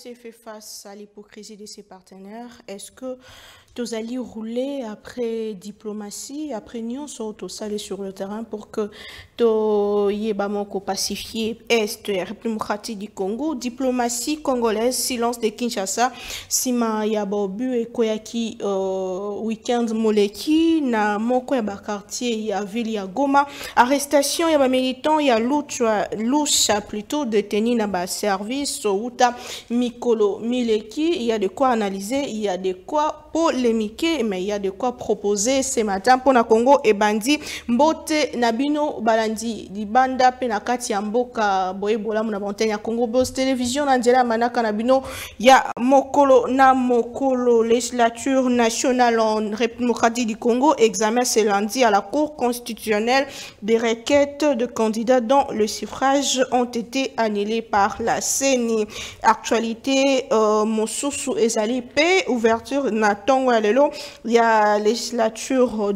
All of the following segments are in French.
RDC fait face à l'hypocrisie de ses partenaires. Est-ce que tous allez rouler après diplomatie, après nous sommes allés sur le terrain pour que to yebamoko pacifier Est République démocratique du Congo, diplomatie congolaise, silence de Kinshasa, sima ya bobu et koyaki weekend moleki na moko ya quartier ya ville ya Goma, arrestation ya ba militant ya loucha plutôt détenu na ba service outa mikolo mileki, il y a de quoi analyser, il y a de quoi polémiquer, mais il y a de quoi proposer ce matin pour na Congo et bandi mbote nabino balandi libanda pe na kati ya mboka boyebola na montagne ya Congo Bos télévision na nzela manaka nabino ya mokolo na mokolo. Législature nationale en République démocratique du Congo examen ce lundi à la Cour constitutionnelle des requêtes de candidats dont le suffrage ont été annulés par la CENI. Actualité Mosusu ezali pe ouverture na tongo ya lelo ya législature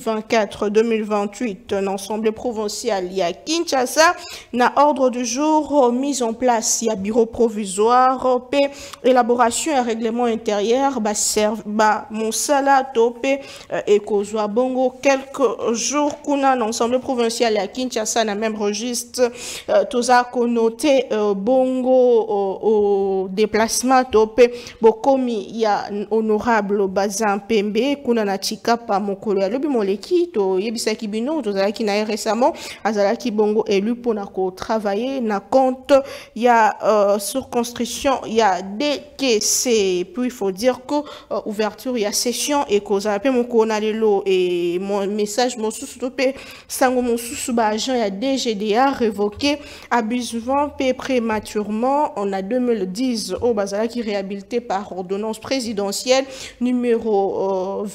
2024-2028 l'Assemblée provinciale ya Kinshasa na ordre du jour mise en place ya bureau provisoire pe élaboration et règlement intérieur ba monsala tope et kozwa bongo quelques jours kuna l'Assemblée provinciale ya Kinshasa na même registre toza connoté bongo au déplacement tope bokomi ya honorable Bazin Pembe kuna na Chikapa mokolo ya lobi moleki to yebisaki bino tozalaki na récemment azalaki bongo élu pour na ko travailler na compte ya circonscription ya DKC. Puis il faut dire que ouverture ya session et kozala pe moko na lelo et mon message mosusu tope sango mosusu ba agent ya DGDA révoqué abusivement pe prématurément on a 2010 au bazala qui réhabilité par ordonnance présidentielle numéro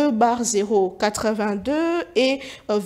22/082 et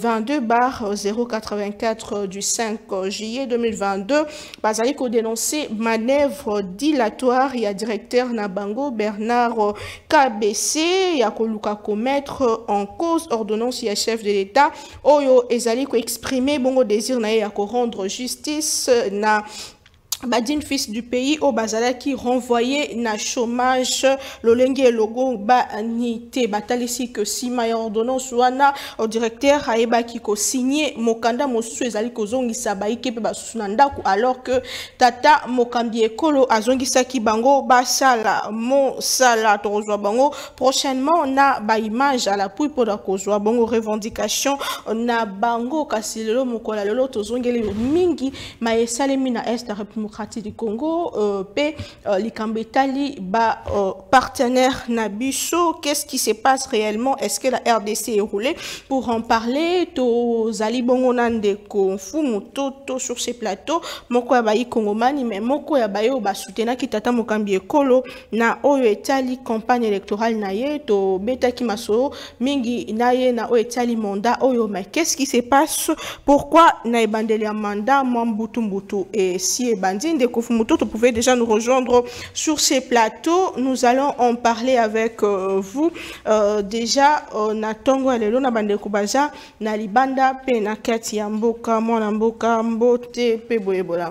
22/084 du 5 juillet 2022 bazali ko dénoncer manœuvre dilatoire ya directeur Nabango Bernard KBC ya koluka commettre en cause ordonnance ya chef de l'État oyo ezali ko exprimer bongo désir na ya ko rendre justice na Badine fils du pays au Bazala qui renvoyé na chômage l'olenge logo ba nité batalisi que si ma ordonnance wana au directeur aeba qui ko signé mokanda mosusu ezali ko zongisa ba ikepe basunanda alors que tata mokambi ekolo azongisa ki bango basala mo sala tozwa bango prochainement na ba image à l'appui pour la kozwa bango revendication na bango kasilelo mokola lelo tozongeli mingi ma esalemi na Est République démocratique du Congo, l'Ikambetali, partenaire Nabiso. Qu'est-ce qui se passe réellement? Est-ce que la RDC est roulée? Pour en parler, Zali Bongonande Konfu, Toto sur ces plateaux, Moko Yabayi Kongomani, mais Moko Yabayi Oba soutena Kitata Mokambi Ekolo, na Oyo Etali campagne électorale naye, to Beta Kimaso, Mingi naye na Oyo Etali mandat Oyo. Mais qu'est-ce qui se passe? Pourquoi Naibandeli un mandat, Mambutu Mbutu et si Ebandine de Kofumuto, vous pouvez déjà nous rejoindre sur ces plateaux. Nous allons en parler avec vous. Déjà, na tongo alelo na bande kubaja na libanda pe na kati ya mboka mwana mboka mbote pe boyebola.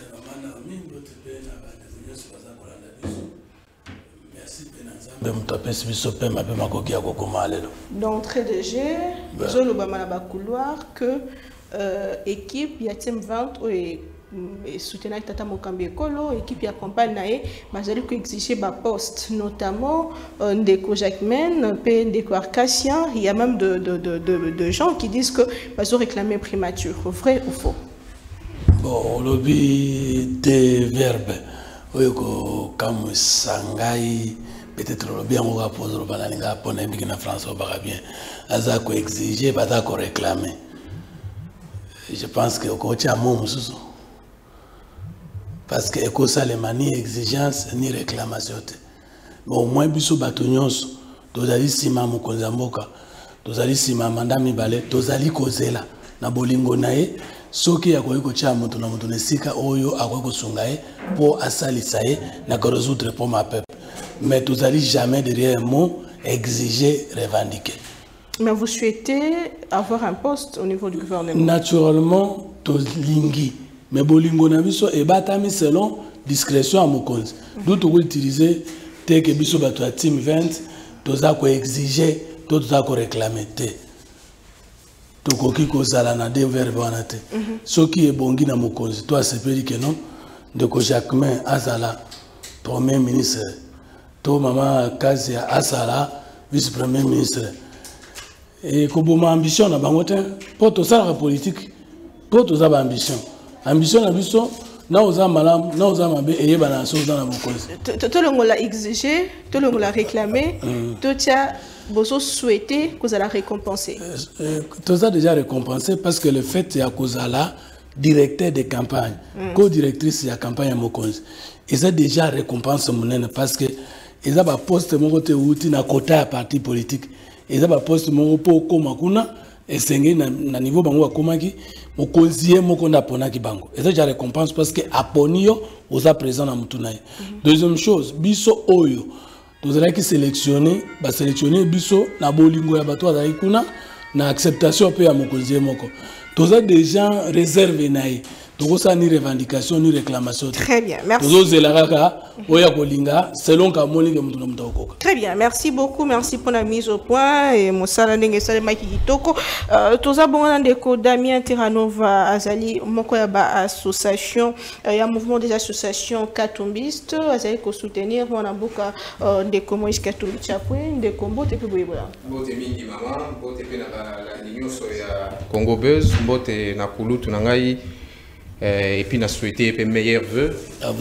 D'entrée de jeu, je le bamana ba couloir que équipe ya team 20 et soutenir Tata Mokambi Ekolo, équipe ya campagne nae, bazali ko exiger ba poste, notamment Ndeko Jacquemain, Ndeko Arcassien, il y a même de gens qui disent que bazo réclamer primature, vrai ou faux? Bon, le lobby des verbes, comme Sangai, peut-être le bien on va poser le bananinga pour n'importe en France au bien, azako exiger, bazako réclamer. Je pense que au quotidien mon sous. Parce que ça les ni exigence ni réclamation. Mais au moins biso batonyos tozali sima mokonza mboka tozali sima manda mibale tozali kozela na bolingo nae soki ya koyiko cha moto na moto nesika oyo akoyiko sungae pour asalisa ye na ko résoudre pour ma peuple. Mais tozali jamais derrière mot exiger revendiquer. Mais vous souhaitez avoir un poste au niveau du gouvernement? Naturellement tolingi. Mais bolingo na biso ebatami selon discrétion à mokonzi d'où tu peux utiliser tes que biso bato à team 20 toza ko exiger toza ko réclamer te tokoki kozala na de verbe wana te soki ebongi na mokonzi to asepeli que non de ko Jacquemain azala premier ministre to mama Kazia azala vice premier ministre et koboma ambition na bango te po toza la politique po toza ba ambition na biso na oza malam na oza mabe eyeba na so oza na mokonzi to longo la exiger to longo la réclamer to tia bozo souhaiter que ça la récompenser toza déjà récompensé parce que le fait ya kozala directeur de campagne co-directrice ya campagne ya mokonzi eza déjà récompense monene parce que eza ba poste moko te uti na quota ya parti politique eza ba poste moko po koma kuna esengeli na niveau bango bakomaki mokonzi ye moko nda ponaki bango eza déjà récompense parce que aponi yo oza présent na mutu na ye deuxième chose biso oyo tozalaki sélectionner ba sélectionner biso na bolingo ya bato azali kuna na acceptation pe ya mokonzi ye moko toza déjà réservé na ye tokosa ni revendication ni réclamation. Très bien, merci. Très bien, merci beaucoup, merci pour la mise au point. Et Moussala Ndenge Salema Kitoko. Toza Bonga Ndeko Damien Tiranova Azali Mokoyaba Association, il y a un mouvement des associations katumbistes, Azali ko soutenir Mwanamboka Ndeko Moïse Katumbi Chapwe, Ndeko Mbote pe Boyebola. Mbote mingi mama, Mbote pe na la nyonso ya Congo Buzz, Mbote na kulutu na ngai. Et puis, on a souhaité les meilleurs vœux.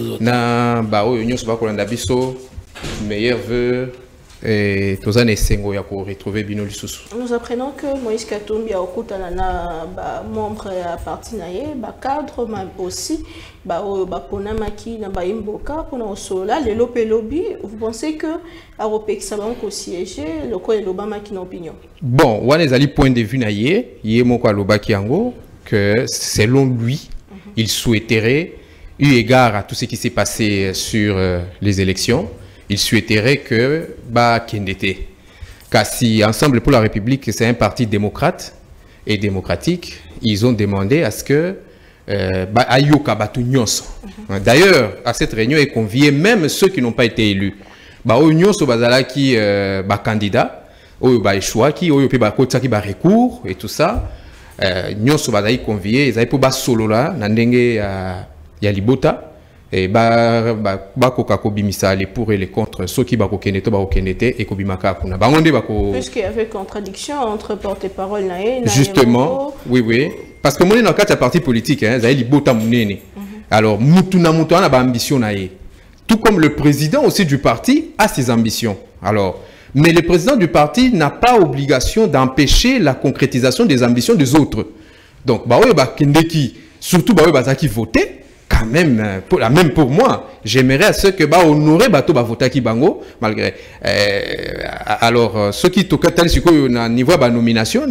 Na ba oyo nyonso ba kolanda biso meilleurs vœux et tozane sengo ya ko retrouver bino lisusu. Nous apprenons que Moïse Katumbi a okutana na ba membre ya parti na ye, ba cadre mais aussi ba oyo ba pona maki na ba imboka pona osola le lopelobi. Vous pensez que a repekisa ba ko siéger le ko elobama ki na opinion? Bon, wana ezali point de vue na ye moko alobaki yango que selon lui il souhaiterait, eu égard à tout ce qui s'est passé sur les élections, il souhaiterait que Kendete, car si Ensemble pour la République, c'est un parti démocrate et démocratique, ils ont demandé à ce que Ayoka Batu Nyonso. D'ailleurs, à cette réunion est convié même ceux qui n'ont pas été élus. Nyonso Bazalaki candidat, échoua qui recours et tout ça. Nyonso bazali convié ezali po ba solo la na ndenge ya libota et ba koka ko bimisa les pour et les contre ceux qui ba ko kenete et ko bimaka kuna bango nde ba ko puisqu'il y avait contradiction entre porte-parole na ye na justement oui parce que moni na kati ya parti politique hein ezali libota munene alors mutu na ba ambition na ye tout comme le président aussi du parti a ses ambitions alors. Mais le président du parti n'a pas obligation d'empêcher la concrétisation des ambitions des autres. Donc, surtout qui voter, quand même, même pour moi, j'aimerais à ceux que honorer voter qui bango malgré. Alors, ceux qui toquent au niveau de la nomination,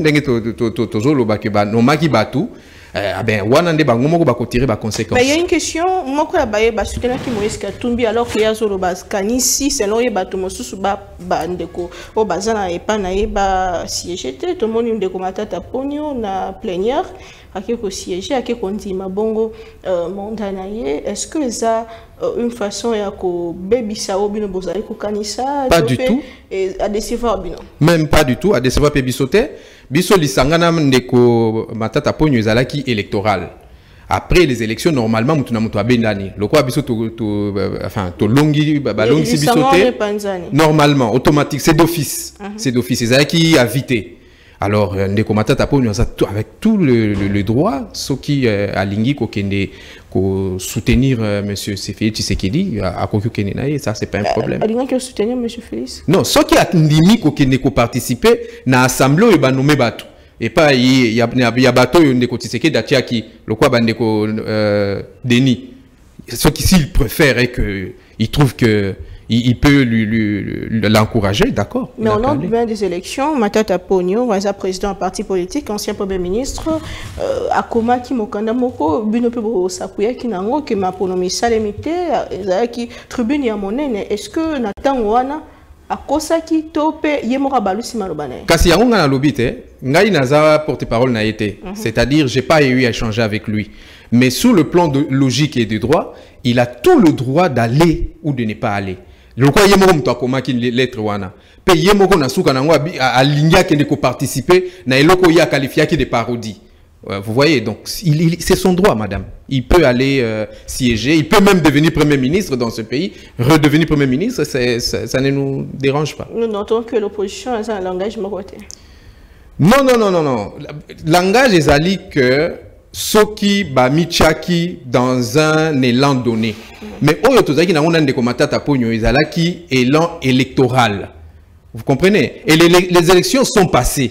il y a une question, moi soutenir qui Moïse Katumbi alors qu'il y a zolo kanisi selon ye bato mosusu ba ndeko o bazana e pa na ye ba siéger tout le monde ndeko matata ponyo na plénière akeko siéger akeko ndima bongo mandat na ye est-ce que ça une façon ya ko bebisa obino bozali ko kanisa pas du tout et à décevoir bino même pas du tout à décevoir pe bisote biso lisangana ndeko matata ponyo ezalaki électoral. Après les élections, normalement, mutuna mutu abendani. Le quoi biso enfin to longi balongi bisote. Normalement, automatique, c'est d'office. C'est d'office. C'est qui invité. Alors, ndeko matata ponyo avec tout le droit, ce qui a lingi ko kende ko soutenir monsieur Félix Tshisekedi à Kokyo Kenenaye, ça c'est pas un problème. Alinga ko soutenir monsieur Félix? Non, ce qui a ndimi ko kende ko participer na assemblée et ba nommer bato. Et pas il y a bateau ndeko Tshisekedi datiaki le quoi bandeko Denis. Ce qui s'il préfère et que il trouve que il peut l'encourager, d'accord. Mais au lendemain des élections, Matata Ponyo, président du parti politique, ancien premier ministre, Akoma qui mokanda moko bino pe bo sakuya ki nango ke maponomi salemité qui tribune ya monene. Est-ce que natango wana akosaki tope yemoka balusi malobana? Kasi yango ngana lobite, ngai naza porte-parole na été. C'est-à-dire j'ai pas eu à échanger avec lui. Mais sous le plan de logique et de droit, il a tout le droit d'aller ou de ne pas aller. Le quoi yemo comme toi comment qui lettre wana. Pe yemo ko na suka na ngwa a linga qui ne ko participer na eloko ya qualifié qui de parodie. Vous voyez, donc c'est son droit, madame. Il peut aller siéger, il peut même devenir Premier ministre dans ce pays, redevenir Premier ministre, ça ne nous dérange pas. Nous notons que l'opposition a un langage marocain. Non. Langage est que Soki Bamichaki dans un élan donné. Mais Oyo Tozaki n'a pas de commentaires à Pogno, qui élan électoral. Vous comprenez? Et les élections sont passées.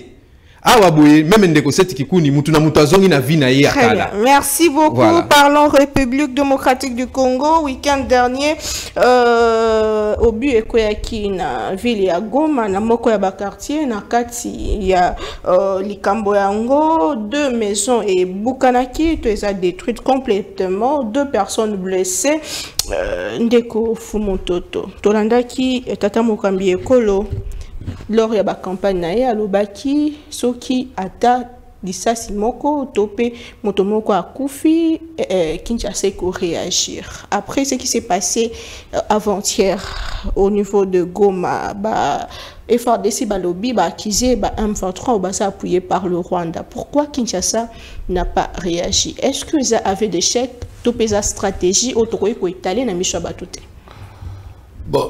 Merci beaucoup. Voilà. Parlons République démocratique du Congo. Week-end dernier, au but ekoyaki na ville ya Goma na moko ya quartier na kati ya likambo yango, 2 maisons et bukanaki to eza détruites complètement, 2 personnes blessées. Ndeko Fumototo tolandaki tata mokambi ekolo lors de la campagne na alobaki soki ata lisasi moko topé motomoko akufi Kinshasa ko réagir. Après ce qui s'est passé avant-hier au niveau de Goma, FARDC balobi accusé M23 ou ça appuyé par le Rwanda. Pourquoi Kinshasa n'a pas réagi? Est-ce que ça avait des chèques topé sa stratégie autoroute ko italien na misha batoute? Bon.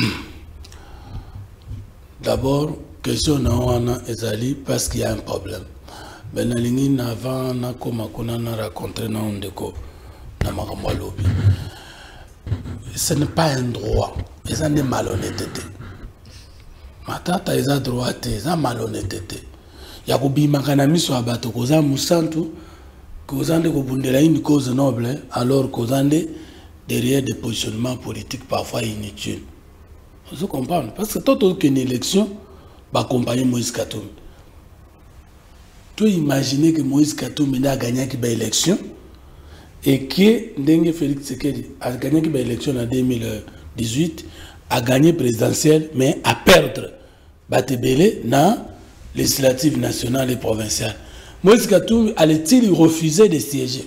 D'abord, question na ezali parce qu'il y a un problème. Ben nalingi avant na koma kuna na rencontrer na ondeko na makambo lobi. Ce n'est pas un droit, c'est une malhonnêteté. Matata eza droit te, eza malhonnêteté. Ya kubimaka na miso abato koza musantu kozande kobundela une cause noble alors kozande derrière des positionnements politiques parfois inutiles. Vous comprenez? Parce que tout qu'une élection va accompagner Moïse Katumbi. Tu imagines que Moïse Katumbi a gagné l'élection et que Ndenge Félix Tshisekedi a gagné l'élection en 2018, a gagné présidentielle, mais à perdre Batebele dans législative nationale et provinciale. Moïse Katumbi allait-il refuser de siéger?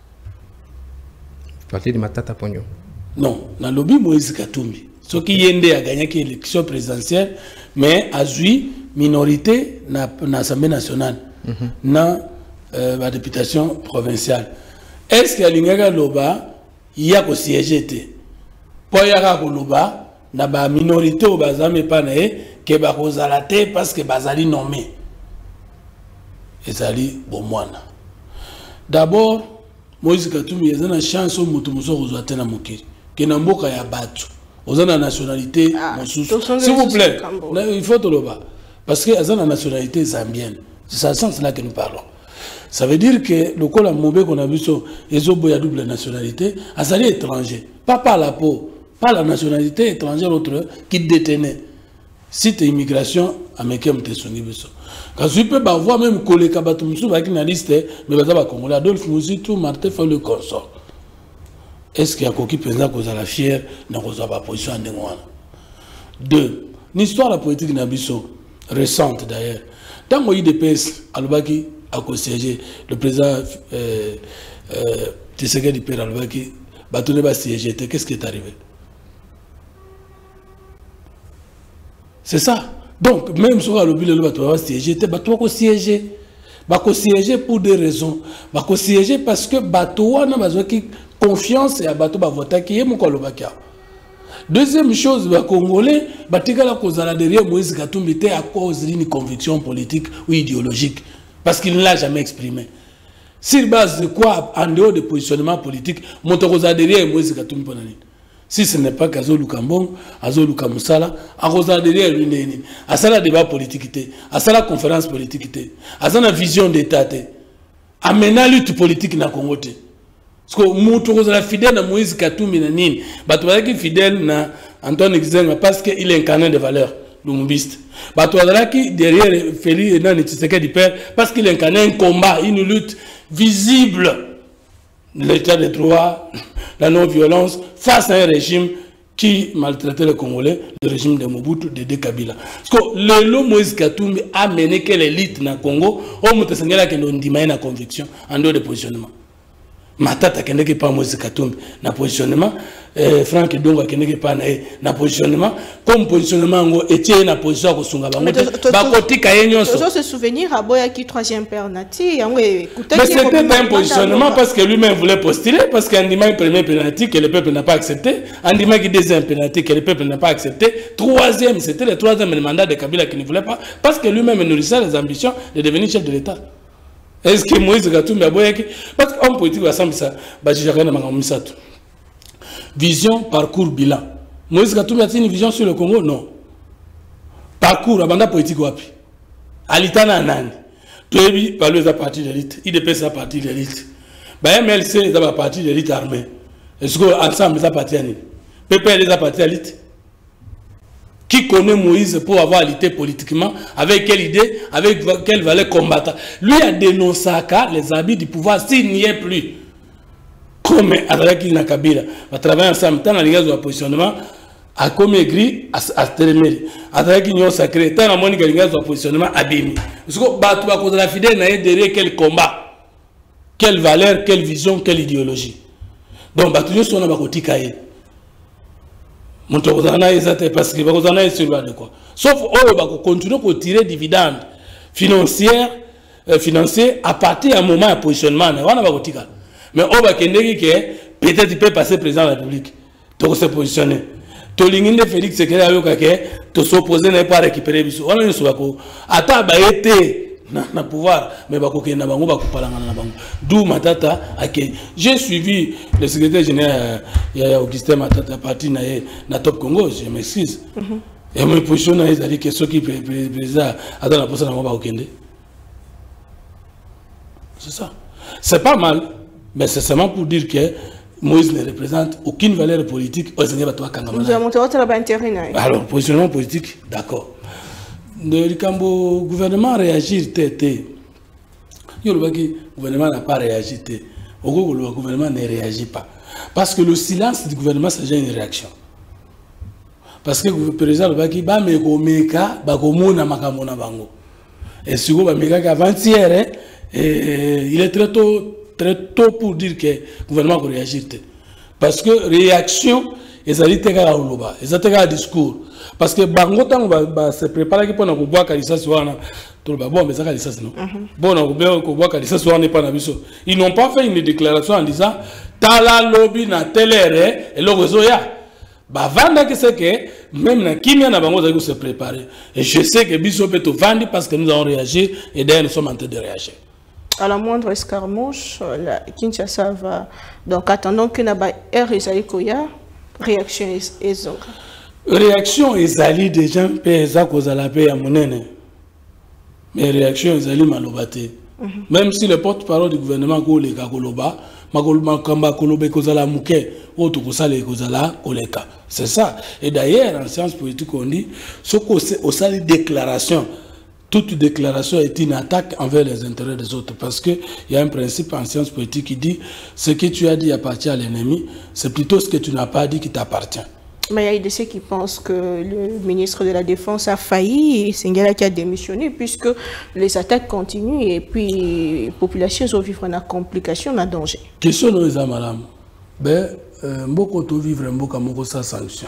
Vous parlez de Matata Pogno? Non, dans le lobby Moïse Katumbi. Ce qui Yende a gagné l'élection présidentielle, mais a joué minorité dans l'Assemblée nationale, dans la députation provinciale. Est-ce qu'il y a Loba, il y a un siège? Pour y avoir Loba, dans la minorité au Bazame Panae, qui est parce que Bazali nommé. Ezali Bomwana. D'abord, Moïse Katumbi, il y a une chance au Moutoumousou Rozoatena Moukiri, qui est un boka ya Batu. Aux la nationalité, s'il vous plaît, il faut te le voir. Parce que dans la nationalité zambienne, c'est ça sens là que nous parlons. Ça veut dire que le col à Mobé qu'on a vu sur les obo ya double nationalité, à ça étranger, pas par la peau, pas la nationalité étrangère autre qui détenait. Si tu es immigration, américain te songi beso. Quand tu peux voir même collé kabatumsu avec une liste, mais bah ça va Congolais, Adolphe Mouzitou, Martin fait le consort. Est-ce qu'il y a quelqu'un qui pense à la fière n'a pas position en 2. L'histoire de la politique Nabiso, récente d'ailleurs. Dans le IDPS, Alobaki a co-siégé, le président Tshisekedi Père Alobaki, Batoune va siéger. Qu'est-ce qui est arrivé? C'est ça. Donc, même si le bateau va siéger, le bateau va siéger. Il va siéger pour des raisons. Il va siéger parce que le bateau a besoin de confiance et le bateau va voter qui est mon colobakia. Deuxième chose, les Congolais, derrière Moïse Katumbi à cause d'une conviction politique ou idéologique. Parce qu'il ne l'a jamais exprimé. Sur base de quoi, en dehors de positionnement politique, Montokoza derrière Moïse Katumbi Ponani. Si ce n'est pas qu'Azo Lukambong, Azo Lukamusala, Arosa derrière lui, à ça la débat politique, à ça la conférence politique, à ça la vision d'État, à la lutte politique na Congo. Parce que Montokoza fidèle à Moïse Katumbi Nanine, Batouaki fidèle à Antoine Exenga parce qu'il est incarné de valeurs lumbistes. Batouaki derrière Félix et Nani Tshisekedi Père parce qu'il incarne un combat, une lutte visible. L'état de droit, la non-violence face à un régime qui maltraitait les Congolais, le régime de Mobutu, de Kabila. Parce que le Moïse Katumbi a mené que l'élite dans le Congo, au Moutessengela qui nous dit une conviction en dehors de positionnement. Matata kendeke pas Moïse Katumbi na positionnement Franck Donga kendeke pas na positionnement comme positionnement ngo etie na position ko sunga bango ba kotika yenyo so se souvenir à Boya qui troisième père nati mais c'était un positionnement parce que lui-même voulait postuler parce qu'Andima premier penalty que le peuple n'a pas accepté, Andima qui deuxième penalty que le peuple n'a pas accepté, troisième c'était le troisième mandat de Kabila qui ne voulait pas parce que lui-même nourrissait les ambitions de devenir chef de l'État. Est-ce que Moïse Katumbi a boyaki parce qu'homme politique va sembler ça bah j'ai rien à m'en vision parcours bilan Moïse Katumbi a une vision sur le Congo non parcours abanda politique wapi alitana nani toyebi parler de parti d'élite IDP sa parti d'élite bah MLC est la parti d'élite armée est-ce que ensemble ça parti ani PPL est la parti d'élite. Qui connaît Moïse pour avoir lutté politiquement, avec quelle idée, avec quelle valeur combattre. Lui a dénoncé les habits du pouvoir s'il n'y est plus. Comme Adraki Nakabila, à travers ensemble, tant dans le positionnement, a comme écrit à Téléméri. Adraki Nyon Sacré, tant dans le positionnement à Bimi. Parce que Batou a cause la fidèle n'a derrière quel combat, quelle valeur, quelle vision, quelle idéologie. Donc Batou Nyon Sona Bakotikaye. Parce que de quoi. Sauf qu'on continue à tirer des dividendes financiers à partir d'un moment de positionnement. Mais on va peut-être il peut passer président de la République. Donc se positionner. Tolingine Félix Sekere to s'opposer n'est pas récupérer biso. On a une soit ata ba été na pouvoir mais ba kokenda bango ba kopalanga na bango. D'où Matata ake j'ai suivi le secrétaire général Augustin Matata parti na Top Congo, je m'excuse. Et mon position na ezali que ceux qui président attend la poste na ba kokende. C'est ça. C'est pas mal mais c'est seulement pour dire que Moïse ne représente aucune valeur politique. Nous avons montré votre intérêt. Alors, positionnement politique, d'accord. Le gouvernement réagit, le gouvernement n'a pas réagi. Le gouvernement ne réagit pas. Parce que le silence du gouvernement, c'est déjà une réaction. Parce que le président et si vous avez avant-hier, il est très tôt pour dire que le gouvernement va réagir. Parce que réaction, ils ont été un discours. Parce que Bangotan va se préparer pour nous voir Kalissa Souana. Bon, mais ça Kalissa non. Bon, on voit Kalissa Souana pas nabiso. Ils n'ont pas fait une déclaration en disant Tala lobby na télé et le réseau ya. Bah vanda que c'est que même na Kimia na Bango va se préparer. Et je sais que Biso peut tout vendre parce que nous allons réagir et d'ailleurs nous sommes en train de réagir. À la moindre escarmouche, la Kinshasa va. Donc, attendons que Naba R. Koya, réaction est réaction Ezali des gens pesa cause la paix à monene. Mais réaction Ezali malobate. Même si le porte-parole du gouvernement Koleka Koloba, Makamba Kolobe Kozala Mouke, autre Kosale Kozala Koleka. C'est ça. Et d'ailleurs, en sciences politiques, on dit, ce qu'on sait déclaration. Toute déclaration est une attaque envers les intérêts des autres. Parce qu'il y a un principe en sciences politiques qui dit ce que tu as dit appartient à l'ennemi, c'est plutôt ce que tu n'as pas dit qui t'appartient. Mais il y a ceux qui pensent que le ministre de la Défense a failli et c'est un gars qui a démissionné puisque les attaques continuent et puis la population va vivre dans complication, dans danger. Question de madame. Beaucoup de vivre sans sanction.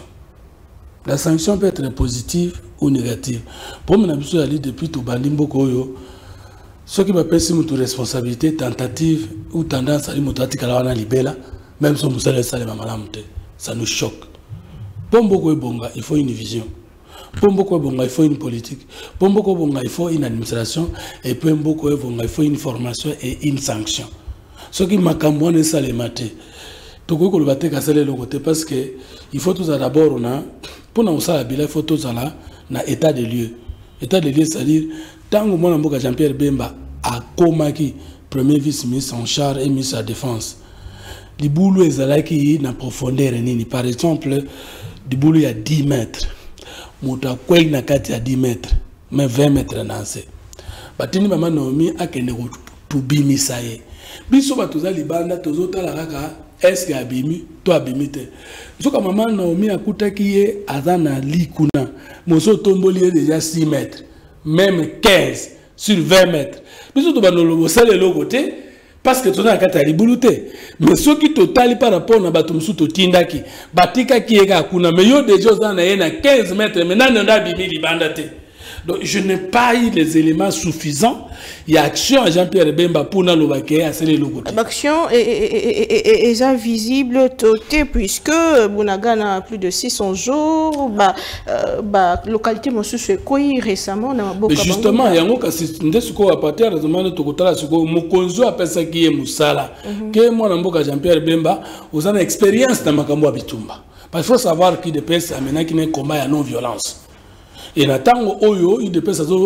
La sanction peut être positive ou négative. Pour moi, je suis depuis tout bandi mboko ce qui m'appelle si une responsabilité tentative ou tendance à libérer, même si nous allons saler ça nous choque. Pour beaucoup bonga, il faut une vision. Pour beaucoup bonga, il faut une politique. Pour beaucoup bonga, il faut une administration. Et pour beaucoup bonga, il faut une formation et une sanction. Ce qui m'a camboné ça les matés. Tout le monde le côté parce que il faut tout d'abord pour nous ça il faut tout ça là na état de lieu. État de lieu c'est-à-dire tant que mon amboka Jean-Pierre Bemba a komaki premier vice-ministre en charge et ministre de la défense. Les boulot ezalaki na profondeur nini par exemple du boulot il y a 10 mètres. Muta kwei na kati ya 10 mètres mais 20 mètres nancé. Batini mama Naomi akende to bimisa ye. Biso batuza libanda tozotala kaka est-ce qu'il abimi toi abimite. Soka maman Naomi akutaki ye azana likuna. Moso tomboli déjà 6 mètres, même 15 sur 20 mètres. Biso to banolo bosale le côté parce que tu as un liboulouté. Mais ceux qui totali par rapport à Batumsu Tindaki, Batika qui est à Kuna, mais yo des choses dans 15 mètres, maintenant on a bimi libandate. Donc je n'ai pas eu les éléments suffisants. Il y a action à Jean-Pierre Bemba pour nous le à celle l'action est visible puisque Bunaga a plus de 600 jours. Localité Mossu Koi récemment mais justement, il y a un cas de à partir de moment de Tokotala Mokonzo appelle ça qui est Moussala. Que moi Namboka Jean-Pierre Bemba, vous avez une expérience dans Makambo Bitumba. Parce qu'il faut savoir qu'il dépêche à maintenant qu'il y a un combat à non-violence. Et Natango Oyo, il dépêche à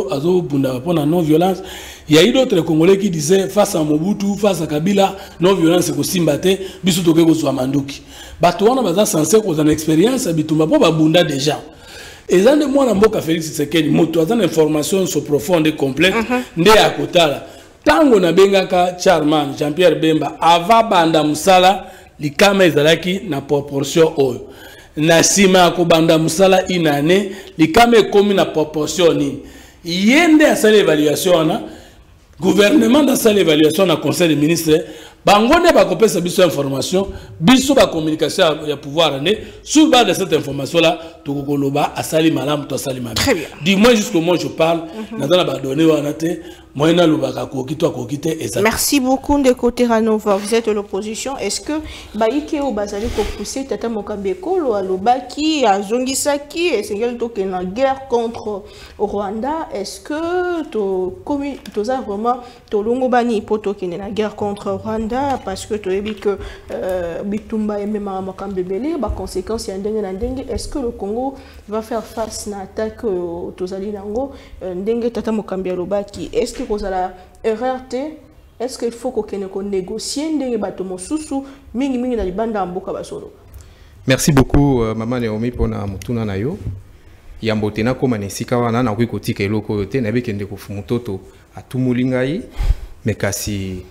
la non-violence. Il y a eu d'autres Congolais qui disaient face à Mobutu, face à Kabila, non-violence c'est aussi mbaté, biso toke ko soit manduki. Batouana baza censé ko une expérience bitumba po babunda déjà. Et ça de moi na mboka Félix Tshisekedi, moto azana information so profonde et complète, nde ya kotala. Tango na bengaka Charman Jean-Pierre Bemba ava banda musala likama ezalaki na proportion oyo. Na sima ko banda musala inane likame komi na proportion ni yende a sa l'évaluation na gouvernement dans sa l'évaluation na conseil des ministres bangone ba kopesa biso information biso ba communication ya pouvoir né sur base de cette information là to kokoloba asali malam to asali mabe du moins jusqu'au moment où je parle na ba donner wana te moyena lobaka kokito kokite exact. Merci beaucoup de côté Ranova, vous êtes l'opposition. Est-ce que baïke ou bazali ko pousser tata Mokambeko lo alobaki azongisaki et c'est quel to na guerre contre Rwanda? Est-ce que to ça vraiment to longo bani poto qui na guerre contre Rwanda parce que to ebi que Bitumba et même Mokambebele ba conséquences ya ndenge na ndenge? Est-ce que le Congo va faire face na attaque to zali nango ndenge tata Mokambi alobaki? Est-ce que vous avez la erreur? Est-ce qu'il faut qu'on négocie ndenge bato mosusu mingi mingi na libanda mboka basolo? Merci beaucoup maman Naomi pour na mutuna na yo. Yambote na koma nesika wana na kotika eloko yote na bekende ko fumutoto atumulingai mais kasi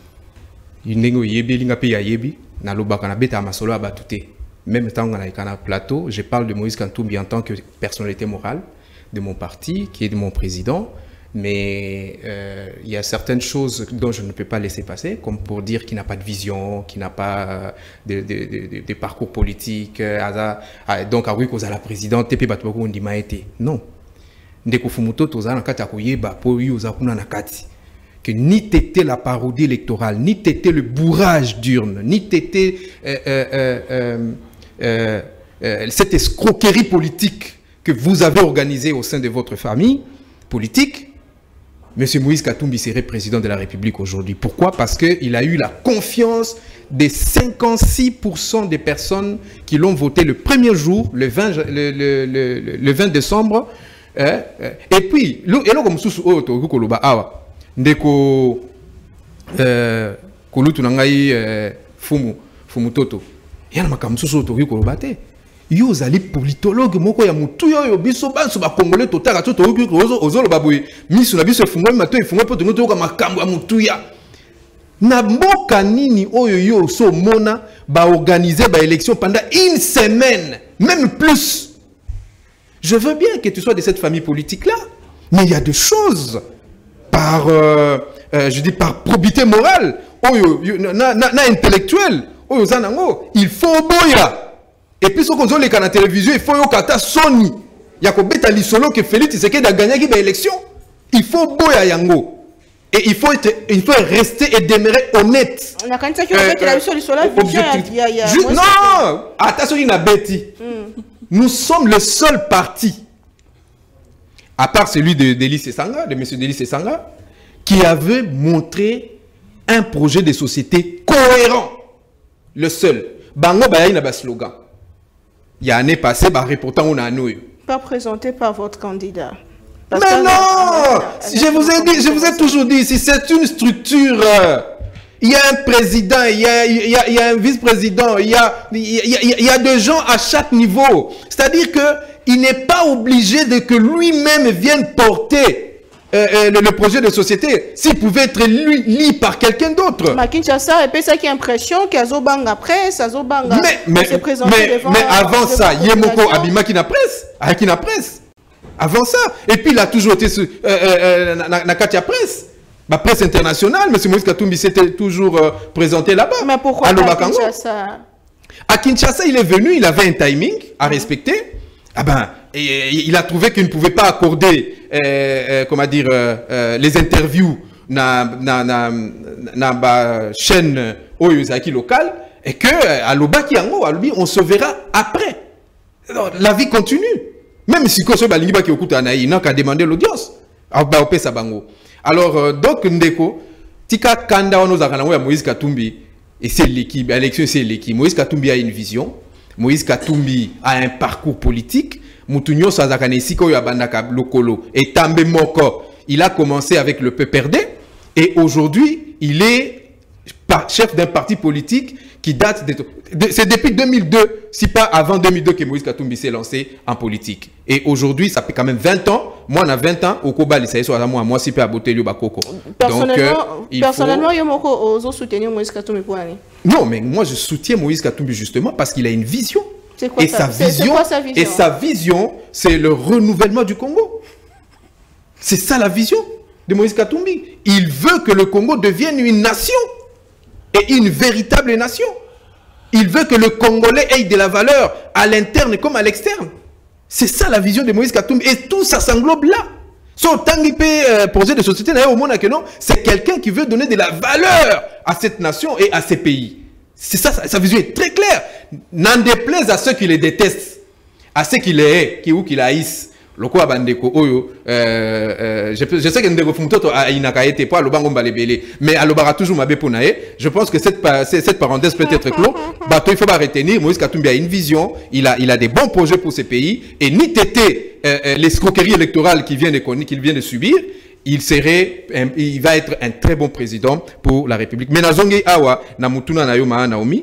ndenge yebelinga pe ya yebi na lobaka na beta masolo abatute. Même temps on a ikana plateau, je parle de Moïse Katumbi en tant que personnalité morale de mon parti qui est de mon président. Mais il y a certaines choses dont je ne peux pas laisser passer, comme pour dire qu'il n'a pas de vision, qu'il n'a pas de parcours politique. Donc, à la présidente, non. Que ni t'était la parodie électorale, ni t'était le bourrage d'urne, ni t'était cette escroquerie politique que vous avez organisée au sein de votre famille politique. M. Moïse Katumbi serait président de la République aujourd'hui. Pourquoi? Parce qu'il a eu la confiance des 56% des personnes qui l'ont voté le premier jour, le 20 décembre. Et puis, comme sous ndeko kolutu nangai fumu toto. Yana makamsusu to kolobate. Yo zali politologue moko ya mutu yo biso banso ba congolais totaka to ozolo baboye misu na biso fungwa mato ifungwa po tungo to makambo ya mutu ya na mboka nini oyo yo so mona ba organiser ba élection pendant une semaine même plus. Je veux bien que tu sois de cette famille politique là, mais il y a des choses par je dis par probité morale oyo na intellectuel oyo zanango il faut boya. Et puis, ce qu'on a à la télévision, il faut que Sony. Il y a que solo que Félix Tshisekedi a gagné l'élection. Il faut boya yango. Et il faut rester et demeurer honnête. On a quand même non! Attention, il a bêti. Nous sommes le seul parti, à part celui de Delis Esanga, de M. Delis Esanga, qui avait montré un projet de société cohérent. Le seul. Bango Bayaï n'a pas slogan. Il y a année passée, reportant on a nous. Pas présenté par votre candidat. Mais non! Je vous ai toujours dit, si c'est une structure, il y a un président, il y a un vice-président, il y a des gens à chaque niveau. C'est-à-dire qu'il n'est pas obligé de que lui-même vienne porter le projet de société, s'il pouvait être lu par quelqu'un d'autre. Kinshasa, et puis ça qui a l'impression qu'il y a Zobanga presse, Zobanga mais avant ça, Yemoko Abima qui n'a presse. Avant ça. Et puis il a toujours été Nakatia presse. La presse internationale, M. Moïse Katumbi s'était toujours présenté là-bas. Mais pourquoi pas à Kinshasa? À Kinshasa, il est venu, il avait un timing à respecter. Ah ben, il a trouvé qu'il ne pouvait pas accorder, comment dire, les interviews dans la chaîne Oyozaki locale, et que à Lobaki Yango, on se verra après. Alors, la vie continue. Même si Koso Balingiba qui okuta na n'a qu'à demander l'audience. Alors, donc, Ndeko, Tika Kanda Onozakana Moïse Katumbi, et c'est l'équipe, l'élection c'est l'équipe. Moïse Katumbi a une vision. Moïse Katumbi a un parcours politique. Moutounyo Sazakane Siko Yabandaka Lokolo et Tambe Moko. Il a commencé avec le PPRD et aujourd'hui, il est chef d'un parti politique qui date c'est depuis 2002, si pas avant 2002 que Moïse Katumbi s'est lancé en politique. Et aujourd'hui, ça fait quand même 20 ans. Moi, on a 20 ans. Au Koba, ça y est, moi, si peu à Botelio Bakoko. Personnellement, il faut soutenir Moïse Katumbi pour aller. Non, mais moi, je soutiens Moïse Katumbi justement parce qu'il a une vision. C'est quoi sa vision? Et sa vision, c'est le renouvellement du Congo. C'est ça la vision de Moïse Katumbi. Il veut que le Congo devienne une nation. Et une véritable nation. Il veut que le Congolais ait de la valeur à l'interne comme à l'externe. C'est ça la vision de Moïse Katumbi. Et tout ça s'englobe là. Son projet de société, c'est quelqu'un qui veut donner de la valeur à cette nation et à ces pays. C'est ça, sa vision est très claire. N'en déplaise à ceux qui les détestent, à ceux qui les haïssent, qui la haïssent. Loko abandeko oyo je sais que ndeko fumutoto a inakaete pas le bango balebele mais alobara toujours mabe ponae. Je pense que cette parenthèse peut être clos. Bato il faut pas retenir Moïse Katumbi a une vision, il a des bons projets pour ces pays et ni tété l'escroquerie électorale qu'il vient de subir, il va être un très bon président pour la République. Mais nazongi awa na mutuna na yo ma Naomi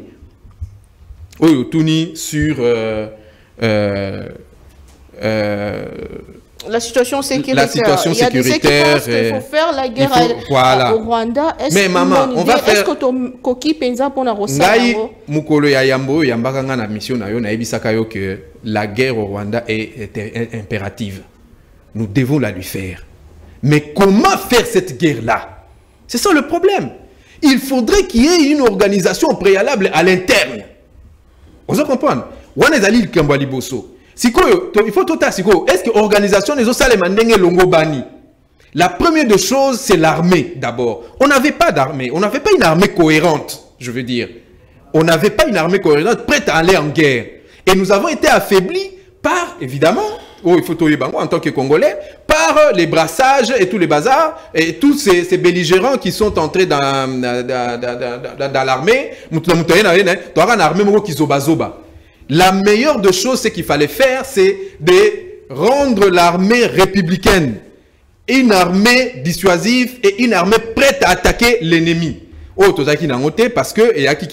oyo tuni sur la situation sécuritaire. Il y a ceux qui pensent qu'il faut faire la guerre au Rwanda. Mais maman, on va faire... Est-ce que Koki Penza pour la Ngai Mukolo ya Yambo Yambaka na mission na yo na ebisaka yo que la guerre au Rwanda est impérative. Nous devons la lui faire. Mais comment faire cette guerre-là? C'est ça le problème. Il faudrait qu'il y ait une organisation préalable à l'interne. On se comprend? Wanezali Kambali Bosso. Il faut tout à siko. Est-ce que l'organisation des Osale Mandenge Longo Bani? La première des choses, c'est l'armée d'abord. On n'avait pas d'armée. On n'avait pas une armée cohérente, je veux dire. On n'avait pas une armée cohérente prête à aller en guerre. Et nous avons été affaiblis par, évidemment, il faut en tant que Congolais, par les brassages et tous les bazars, et tous ces belligérants qui sont entrés dans l'armée. La meilleure des choses, c'est qu'il fallait faire, c'est de rendre l'armée républicaine. Une armée dissuasive et une armée prête à attaquer l'ennemi. Oh, parce que il y a qui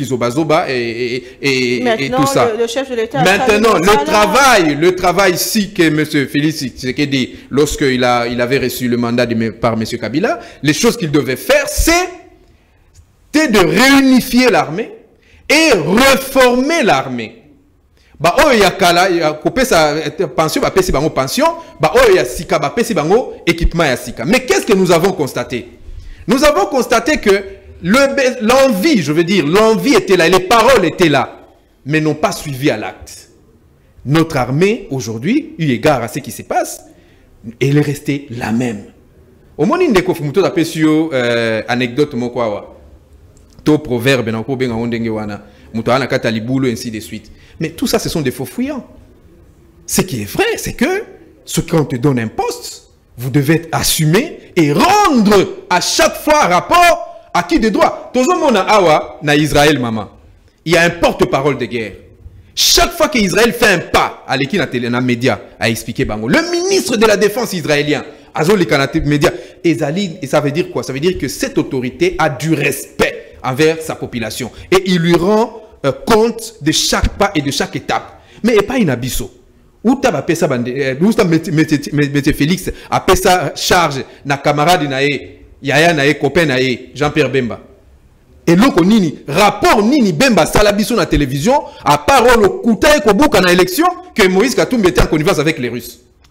et tout ça. Le chef de l'État. Maintenant, le travail si que M. Félix Tshisekedi, lorsqu'il avait reçu le mandat par M. Kabila, les choses qu'il devait faire, c'était de réunifier l'armée et reformer l'armée. Bah oh ya kala ya coupé sa pension ba pesi bango pension bah oh ya sika ba pesi bango équipement ya sika. Mais qu'est-ce que nous avons constaté? Nous avons constaté que l'envie, je veux dire, l'envie était là, les paroles étaient là, mais n'ont pas suivi à l'acte. Notre armée aujourd'hui, eu égard à ce qui se passe, elle est restée la même. Au moment où ndeko fumuto tapé sur anecdote mokwa to proverbe na ko benga ondenge wana muto ana kata libulu ainsi de suite. Mais tout ça, ce sont des faux fuyants. Ce qui est vrai, c'est que ce qu'on te donne un poste, vous devez assumer et rendre à chaque fois rapport à qui de droit. Tout le monde na Israël, maman. Il y a un porte-parole de guerre. Chaque fois qu'Israël fait un pas, à l'équipe dans les médias, à expliquer Bango, le ministre de la Défense israélien, Azoli Kanate médias, et ça veut dire quoi? Ça veut dire que cette autorité a du respect envers sa population. Et il lui rend compte de chaque pas et de chaque étape. Mais pas une abisso. Où tu as fait ça, M. Félix a fait ça charge na camarade nae, Yaya nae, copain nae, Jean-Pierre Bemba. Et là, rapport Nini Bemba Salabiso na télévision, à parole au Koutaï Kobuka na élection, que Moïse Katumbi était en connivence avec les Russes.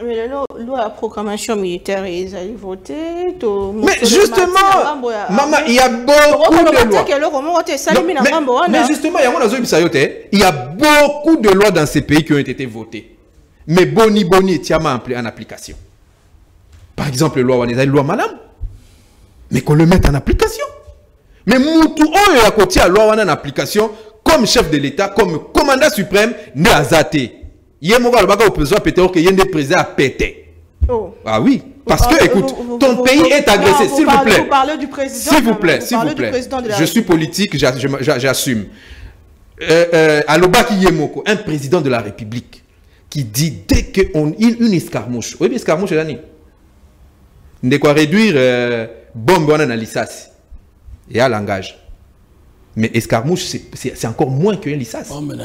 Mais la programmation militaire, ils allaient voter. Mais justement, maman, il y a beaucoup de lois. Mais justement, il y a beaucoup de lois dans ces pays qui ont été votées. Mais boni tiama en application. Par exemple, la loi Malam. Mais qu'on le mette en application. Mais Moutou, on est à côté à loi en application comme chef de l'État, comme commandant suprême, n'est azaté. Il y a un président a pété. Oh. Ah oui, parce que, écoute, ton pays est agressé, s'il vous plaît. Vous parlez du président. S'il vous plaît, s'il vous plaît. Je suis politique, j'assume. Alobaki Yemoko, un président de la République, qui dit dès qu'on une escarmouche, oui, escarmouche, on doit réduire bombe en licence. Il y a langage. Mais escarmouche, c'est encore moins qu'un licence.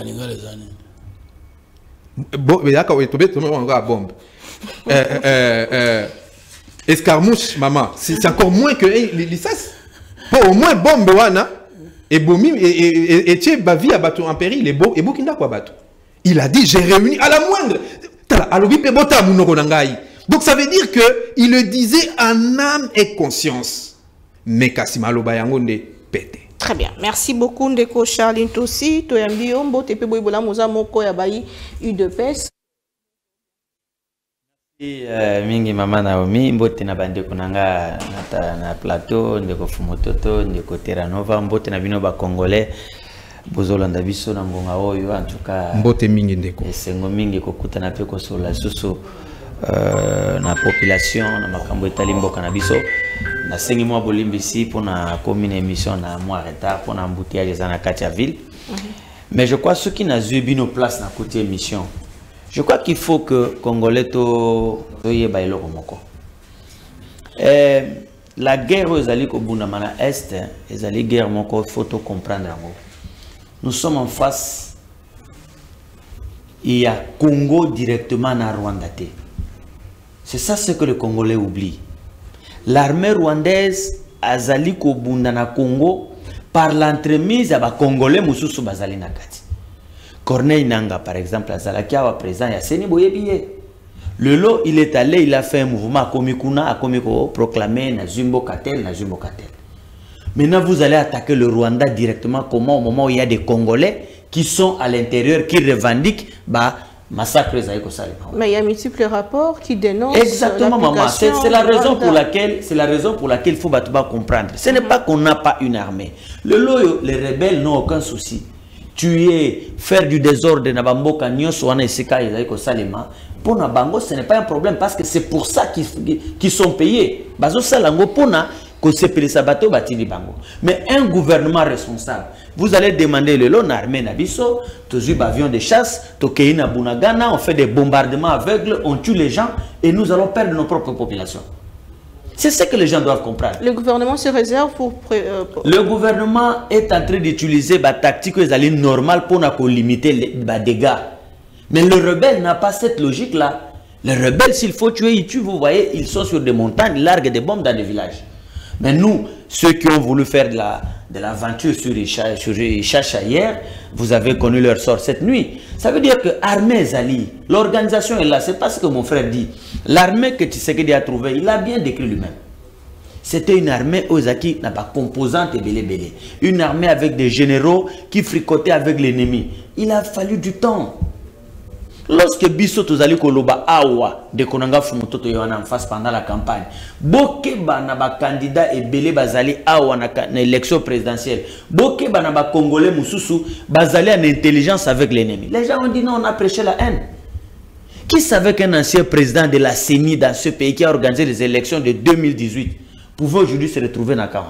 Bon, mais d'accord, on va bombe. Escarmouche, maman, c'est encore moins que les licences. Au moins bombe, wana, et bomi, et tu bavi à bateau en péril, et boukinda quoi bateau. Il a dit, j'ai réuni à la moindre. Donc ça veut dire qu'il le disait en âme et conscience. Mais Kassimalo Bayangonde pété. Très bien. Merci beaucoup, Ndeko Charline Tossi. Toyambi Ombo, Tepe Boibola Moza Moko Yabayi, UDPS. Mingi mama Naomi, mbote na bande kunanga na plateau, ndeko Fumototo, ndeko Terra Nova, mbote na bino ba Congolais, bozolanda biso na ngonga oyo, en tout cas. Mbote mingi ndeko. Sengo mingi kokuta na pe ko sola susu na population na makambo etali mboka na biso. Na sengi mwa bolimbi ici pour na commune émission na moi retard pour na embouteillage na Katia ville. Mais je crois ceux qui n'a eu nos places na côté émission. Je crois qu'il faut que Congolais to yeba eloko moko. La guerre aux alliés au Bundamana Est, les alliés guerre moko faut to comprendre. Nous sommes en face. Il y a Congo directement na Rwanda. C'est ça ce que le Congolais oublie. L'armée rwandaise azali ko bunda na Congo par l'entremise à Congolais mususu bazali na kati. Corneille Nanga par exemple azalaki awa présent ya Seni Boyebiye. Le lot il est allé, il a fait un mouvement à Komikuna, à Komiko proclamé na Zumbo Katel, na Zumbo Katel. Maintenant vous allez attaquer le Rwanda directement comment au moment où il y a des Congolais qui sont à l'intérieur qui revendiquent massacre. Mais il y a multiples rapports qui dénoncent. Exactement, maman. C'est la raison pour laquelle il faut comprendre. Ce n'est pas qu'on n'a pas une armée. Les rebelles n'ont aucun souci. Tuer, faire du désordre na bamboka nyonso wana esika ezali salema pour na bango ce n'est pas un problème parce que c'est pour ça qu'ils sont payés. Bazo salango pona ko sepele sabato batili bango. Mais un gouvernement responsable, vous allez demander le lot armée na biso, tous avions de chasse, tokei na Bunagana, on fait des bombardements aveugles, on tue les gens et nous allons perdre nos propres populations. C'est ce que les gens doivent comprendre. Le gouvernement se réserve pour... Le gouvernement est en train d'utiliser des tactiques normales pour limiter les dégâts. Mais le rebelle n'a pas cette logique-là. Les rebelles, s'il faut tuer, ils tuent. Vous voyez, ils sont sur des montagnes, ils larguent des bombes dans des villages. Mais nous, ceux qui ont voulu faire de l'aventure sur les Chacha hier, vous avez connu leur sort cette nuit. Ça veut dire que l'armée Zali, l'organisation est là. C'est pas ce que mon frère dit. L'armée que Tshisekedi a trouvée, il a bien décrit lui-même. C'était une armée Ozaki n'a pas composante et belé. Une armée avec des généraux qui fricotaient avec l'ennemi. Il a fallu du temps. Lorsque Bisso Tozali Koloba Awa de Konanga Fumototo Yohana en face pendant la campagne, Bokeba Naba candidat et Belé Bazali Awa na l'élection présidentielle, Bokeba Naba Congolais Moussousou Bazali en intelligence avec l'ennemi. Les gens ont dit non, on a prêché la haine. Qui savait qu'un ancien président de la CENI dans ce pays qui a organisé les élections de 2018 pouvait aujourd'hui se retrouver dans 40?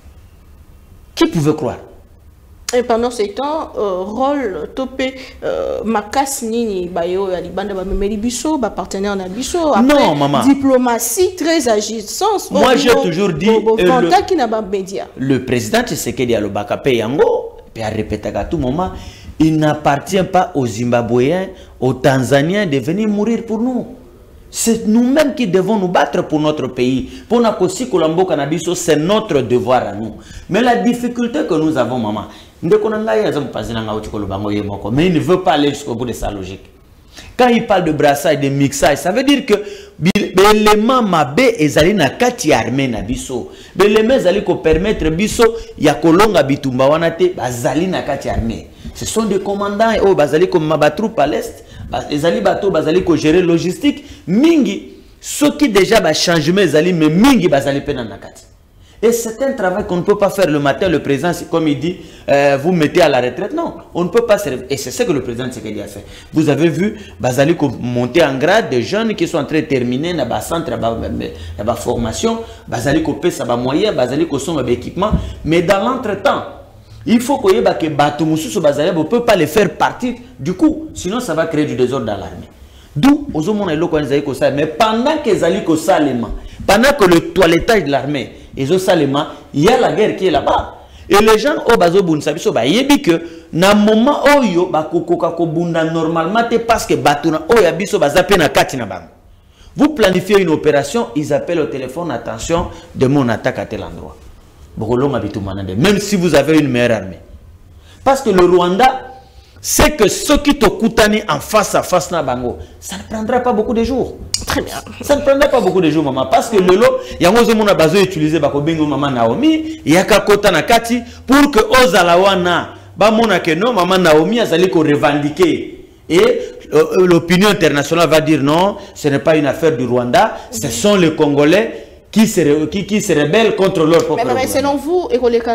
Qui pouvait croire? Et pendant ce temps, rôle topé Makas Nini Bayo Alibanda Bamemeli Bisso, partenaire na Bisso. Non, maman. Diplomatie très agissante. Moi, j'ai toujours dit le président Tshisekedi Alobaka Yango, et a répété à tout moment, il n'appartient pas aux Zimbabwéens, aux Tanzaniens de venir mourir pour nous. C'est nous-mêmes qui devons nous battre pour notre pays. Pour Nakosi Kolambo Kanabiso, c'est notre devoir à nous. Mais la difficulté que nous avons, maman, mais il ne veut pas aller jusqu'au bout de sa logique. Quand il parle de brassage, de mixage, ça veut dire que l'élément mabé ezali na kati armée na biso. L'élément ezali ko permettre biso ya kolonga bitumba wana te bazali na kati armée. Ce sont des commandants et bazali comme mabatroupe à l'est, ezali bato bazali ko gérer logistique mingi ceux qui déjà ba changement ezali mais mingi bazali pena na kati. Et c'est un travail qu'on ne peut pas faire le matin. Le président, comme il dit, vous mettez à la retraite. Non, on ne peut pas se... Et c'est ce que le président Tshisekedi a fait. Vous avez vu, Bazali monter en grade, des jeunes qui sont en train de terminer dans le centre, dans la formation. Bazali paie sa moyen, Bazali son équipement. Mais dans l'entretemps, il faut que Batumoussou Bazali ne peut pas les faire partir du coup. Sinon, ça va créer du désordre dans l'armée. D'où, mais pendant que Zali Salema, pendant que le toilettage de l'armée, il y a la guerre qui est là-bas. Et les gens au bazo bunsabiso ba yebi que na moment oyo ba kokoka ko bunda normalement parce que batuna oya biso bazape na kati na bango. Vous planifiez une opération, ils appellent au téléphone, attention, de mon attaque à tel endroit. Même si vous avez une meilleure armée. Parce que le Rwanda, c'est que ceux qui te koutani en face à face na bango, ça ne prendra pas beaucoup de jours. Très bien. Ça ne prendra pas beaucoup de jours, maman. Parce que le lot, il y a un besoin d'utiliser Bakobengo maman Naomi, il y a Kakota Nakati, pour que Ozalawana, Bamona que non, maman Naomi, a zali ko revendiquer. Et l'opinion internationale va dire non, ce n'est pas une affaire du Rwanda, ce sont les Congolais qui se rebellent contre leur propre gouvernement. Mais selon vous,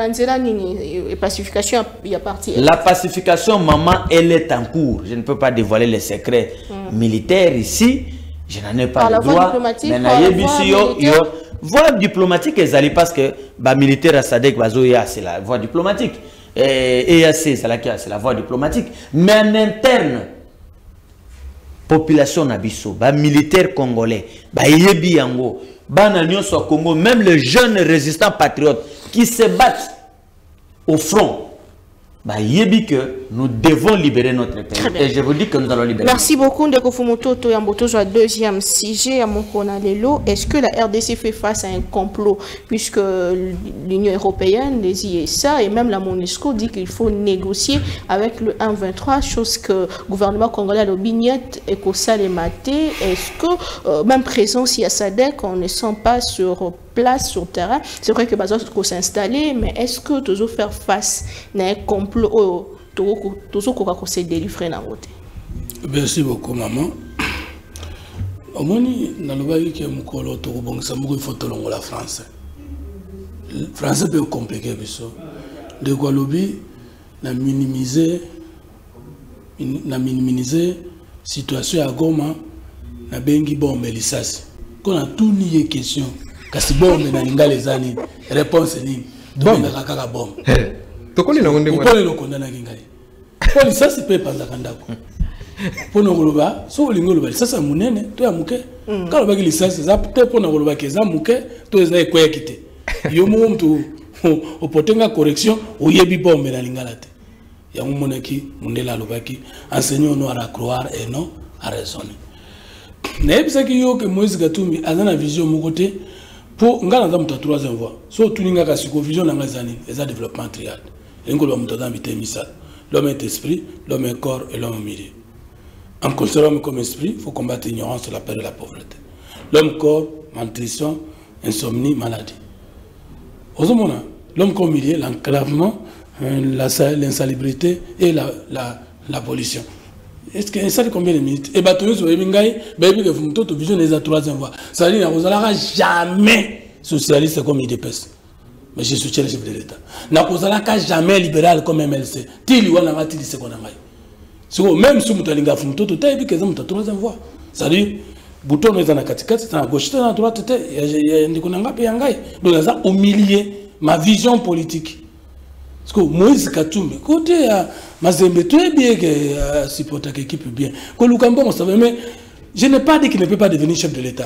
la pacification il y a parti. La pacification, maman, elle est en cours. Je ne peux pas dévoiler les secrets militaires ici. Je n'en ai pas le droit. Mais voie diplomatique, parce que les militaires à Sadek, c'est la voie diplomatique. Et c'est la voie diplomatique. Mais en interne, population Nabiso, les militaires congolais, les Yango, Congo, même les jeunes résistants patriotes qui se battent au front, que nous devons libérer notre pays. Et je vous dis que nous allons libérer. Merci beaucoup, Ndeko Fumoto Toyamboto. Deuxième sujet à mon Lelo. Est-ce que la RDC fait face à un complot, puisque l'Union européenne, les ISA et même la MONUSCO dit qu'il faut négocier avec le 1-23, chose que le gouvernement congolais a bignette et qu'au Salématé. Est-ce que même présence il y a SADC, on ne sent pas sur place sur terrain? C'est vrai que Bazo faut s'installer, mais est-ce que tu veux faire face à un complot Merci beaucoup, maman. Au moins, dans le pays qui est mukolo, il faut que la France. Le français peut compliquer, de quoi lobby, na minimiser situation à Goma, na bengi bombe lisasi. Quand on a tout nié question, kasi bombe na linga les années, réponse ni, bombe na kaka bombe. Tokoni na ngonde mwana. Tokoni lo kondana kingali. Kwa lisasi pe panza kandako. Pono koloba, so lingo loba lisasi munene, to ya muke. Kalo baki lisasi za te pona koloba keza muke, to eza ekoya kite. Yo mo mtu opotenga correction, oyebi bombe na lingala te. Ya monaki, mundela lobaki, enseignant nous à croire et non à raisonner. Nebisa ki yo ke Moïse Katumbi azana vision mon côté pour ngala za muta troisième voie. So tuninga ka vision na ngazani, eza développement triade. L'homme est esprit, l'homme est corps et l'homme est milieu. En considérant l'homme comme esprit, il faut combattre l'ignorance, la peur et la pauvreté. L'homme corps, malnutrition, insomnie, maladie. L'homme comme milieu, l'enclavement, l'insalubrité et la pollution. Est-ce que ça fait combien de minutes? Et bateau sur les mingaï, baby que vous me vision les troisième voie. Ça veut dire que vous n'allez jamais socialiste comme il dépêche. Mais je soutiens le chef de l'État. N'a pas jamais libéral comme MLC. Tili wana mati di sekona ngai. So même si mutalinga fumuto to tayi bikeza muta troisième voie. C'est-à-dire bouton meza na katikati na gauche na droite te ya ndiko na ngapi ya ngai. Donc ça au milieu ma vision politique. Parce que Moïse Katumbi côté ya Mazembe tout est bien que supporter équipe bien. Ko Lukambo on savait mais je n'ai pas dit qu'il ne peut pas devenir chef de l'État.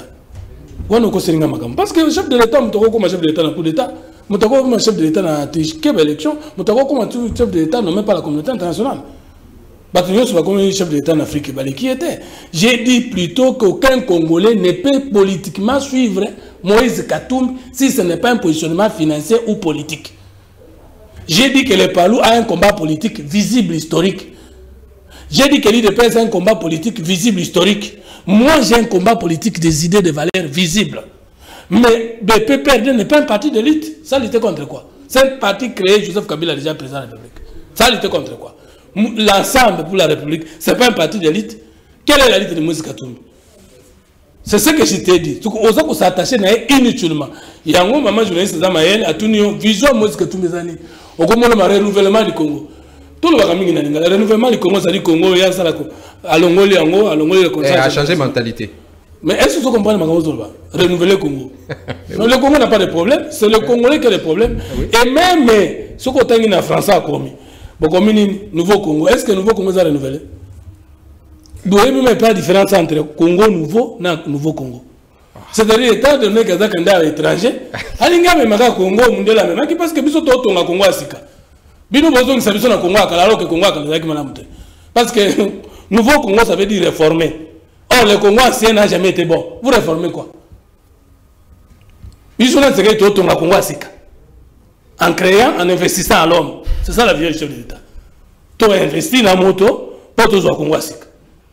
Parce que le chef de l'État, comme chef de l'État dans le coup d'État, comme chef de l'État dans quelle élection, comme chef de l'État nommé par la communauté internationale. Batignon soit comme chef de l'État en Afrique, qui était. J'ai dit plutôt qu'aucun Congolais ne peut politiquement suivre Moïse Katumbi si ce n'est pas un positionnement financier ou politique. J'ai dit que le Palou a un combat politique visible, historique. J'ai dit que l'IDP c'est un combat politique visible, historique. Moi, j'ai un combat politique des idées, des valeurs visibles. Mais le PPRD n'est pas un parti d'élite. Ça lutte contre quoi? C'est un parti créé, Joseph Kabila déjà président de la République. Ça lutte contre quoi? L'ensemble pour la République, ce n'est pas un parti d'élite. Quelle est la lutte de Moïse Katumbi? C'est ce que je t'ai dit. On s'est s'attacher inutilement. Il y a un moment, journaliste Zamaël a tout une vision de Moïse Katumbi. On commence le renouvellement du Congo. Tout le renouvellement du Congo, ça dit Congo, il y a ça, à Longoli, il a changé de mentalité. Mais est-ce que vous comprenez le renouveler le Congo? Non, le Congo n'a pas de problème, c'est le Congolais qui a des problèmes. Oui. Et même ce qu'on a en France a commis, nouveau Congo, est-ce que le nouveau Congo a renouvelé? Il n'y a même pas de différence entre Congo nouveau et nouveau Congo. C'est-à-dire, étant donné que les candidats à l'étranger, il y a même Congo, parce que nous sommes au Congo à Sika. Bino bozo qui s'habille na Congo alors que Congo a parce que nouveau Congo ça veut dire réformer. Or le Congo ancien n'a jamais été bon. Vous réformez quoi? Ils ont intégré tout au Congo Sika. En créant, en investissant à l'homme. C'est ça la vérité de l'État. Tu investis dans la moto pour tout au Congo Sika.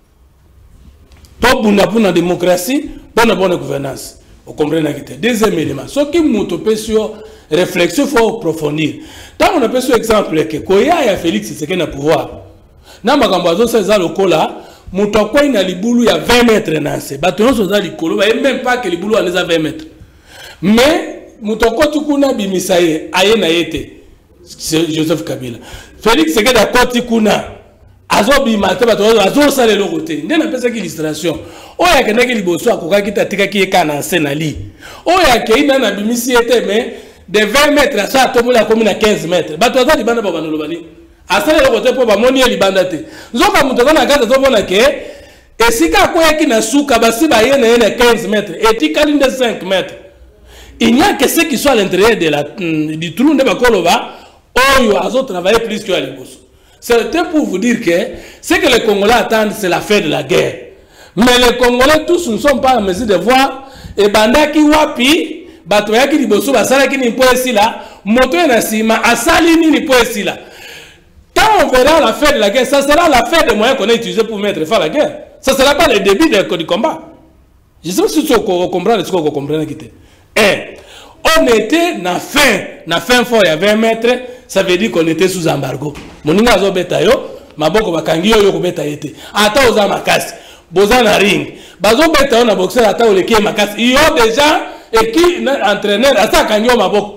Tu pour la démocratie, pour la bonne gouvernance. Vous comprenez? Deuxième élément. Ce qui est sur réflexion, il faut approfondir. Tant on a pris ce exemple que Koya et Félix c'est qu'il a pouvoir. Dans ma gambazo c'est ça le cola. Moutouakoy na libulu ya 20 mètres nancé. Batonon c'est ça le colo. Et même pas que libulu a 20 mètres. Mais Moutouakoy tout kuna bimisaye aye na yete. C'est Joseph Kabila. Félix c'est que d'accord tikuna. Azo bimate batonon azo sale le côté. Ndena pesa ki illustration. Oya kenaki liboso akoka kita tika ki kana senali. Oya ke ina na bimisi ete mais de 20 mètres à ça, tout le monde a commis à 15 mètres. Bah, tu as dit, à ça, le côté pour monier les bandatés. Nous avons montré dans la carte de que, et si quelqu'un qui n'a souka, bah, si bah, il y a 15 mètres, et tu as de 5 mètres. Il n'y a que ceux qui sont à l'intérieur du trou de Bakoloba, où ils ont travaillé plus que à l'Ibos. C'était pour vous dire que ce que les Congolais attendent, c'est la fin de la guerre. Mais les Congolais tous ne sont pas en mesure de voir, et Bandaki Wapi, bato yaki liboso basala ki ni poesi la moto na sima asali ni poesi la. Quand on verra la fin de la guerre, ça sera la fin des moyens qu'on a utilisés pour mettre fin à la guerre. Ça sera pas le début du combat. Je sais pas si tu comprends ce que vous comprenez. On était na fin fort il y a 20 mètres, ça veut dire qu'on était sous embargo. Moninga zo beta yo, maboko bakangi yo ko beta yete. Ata oza makasi, boza na ring. Bazo beta yo na boxeur ata oleki makasi. Il y a déjà et qui entraîneur à ça quand ma bok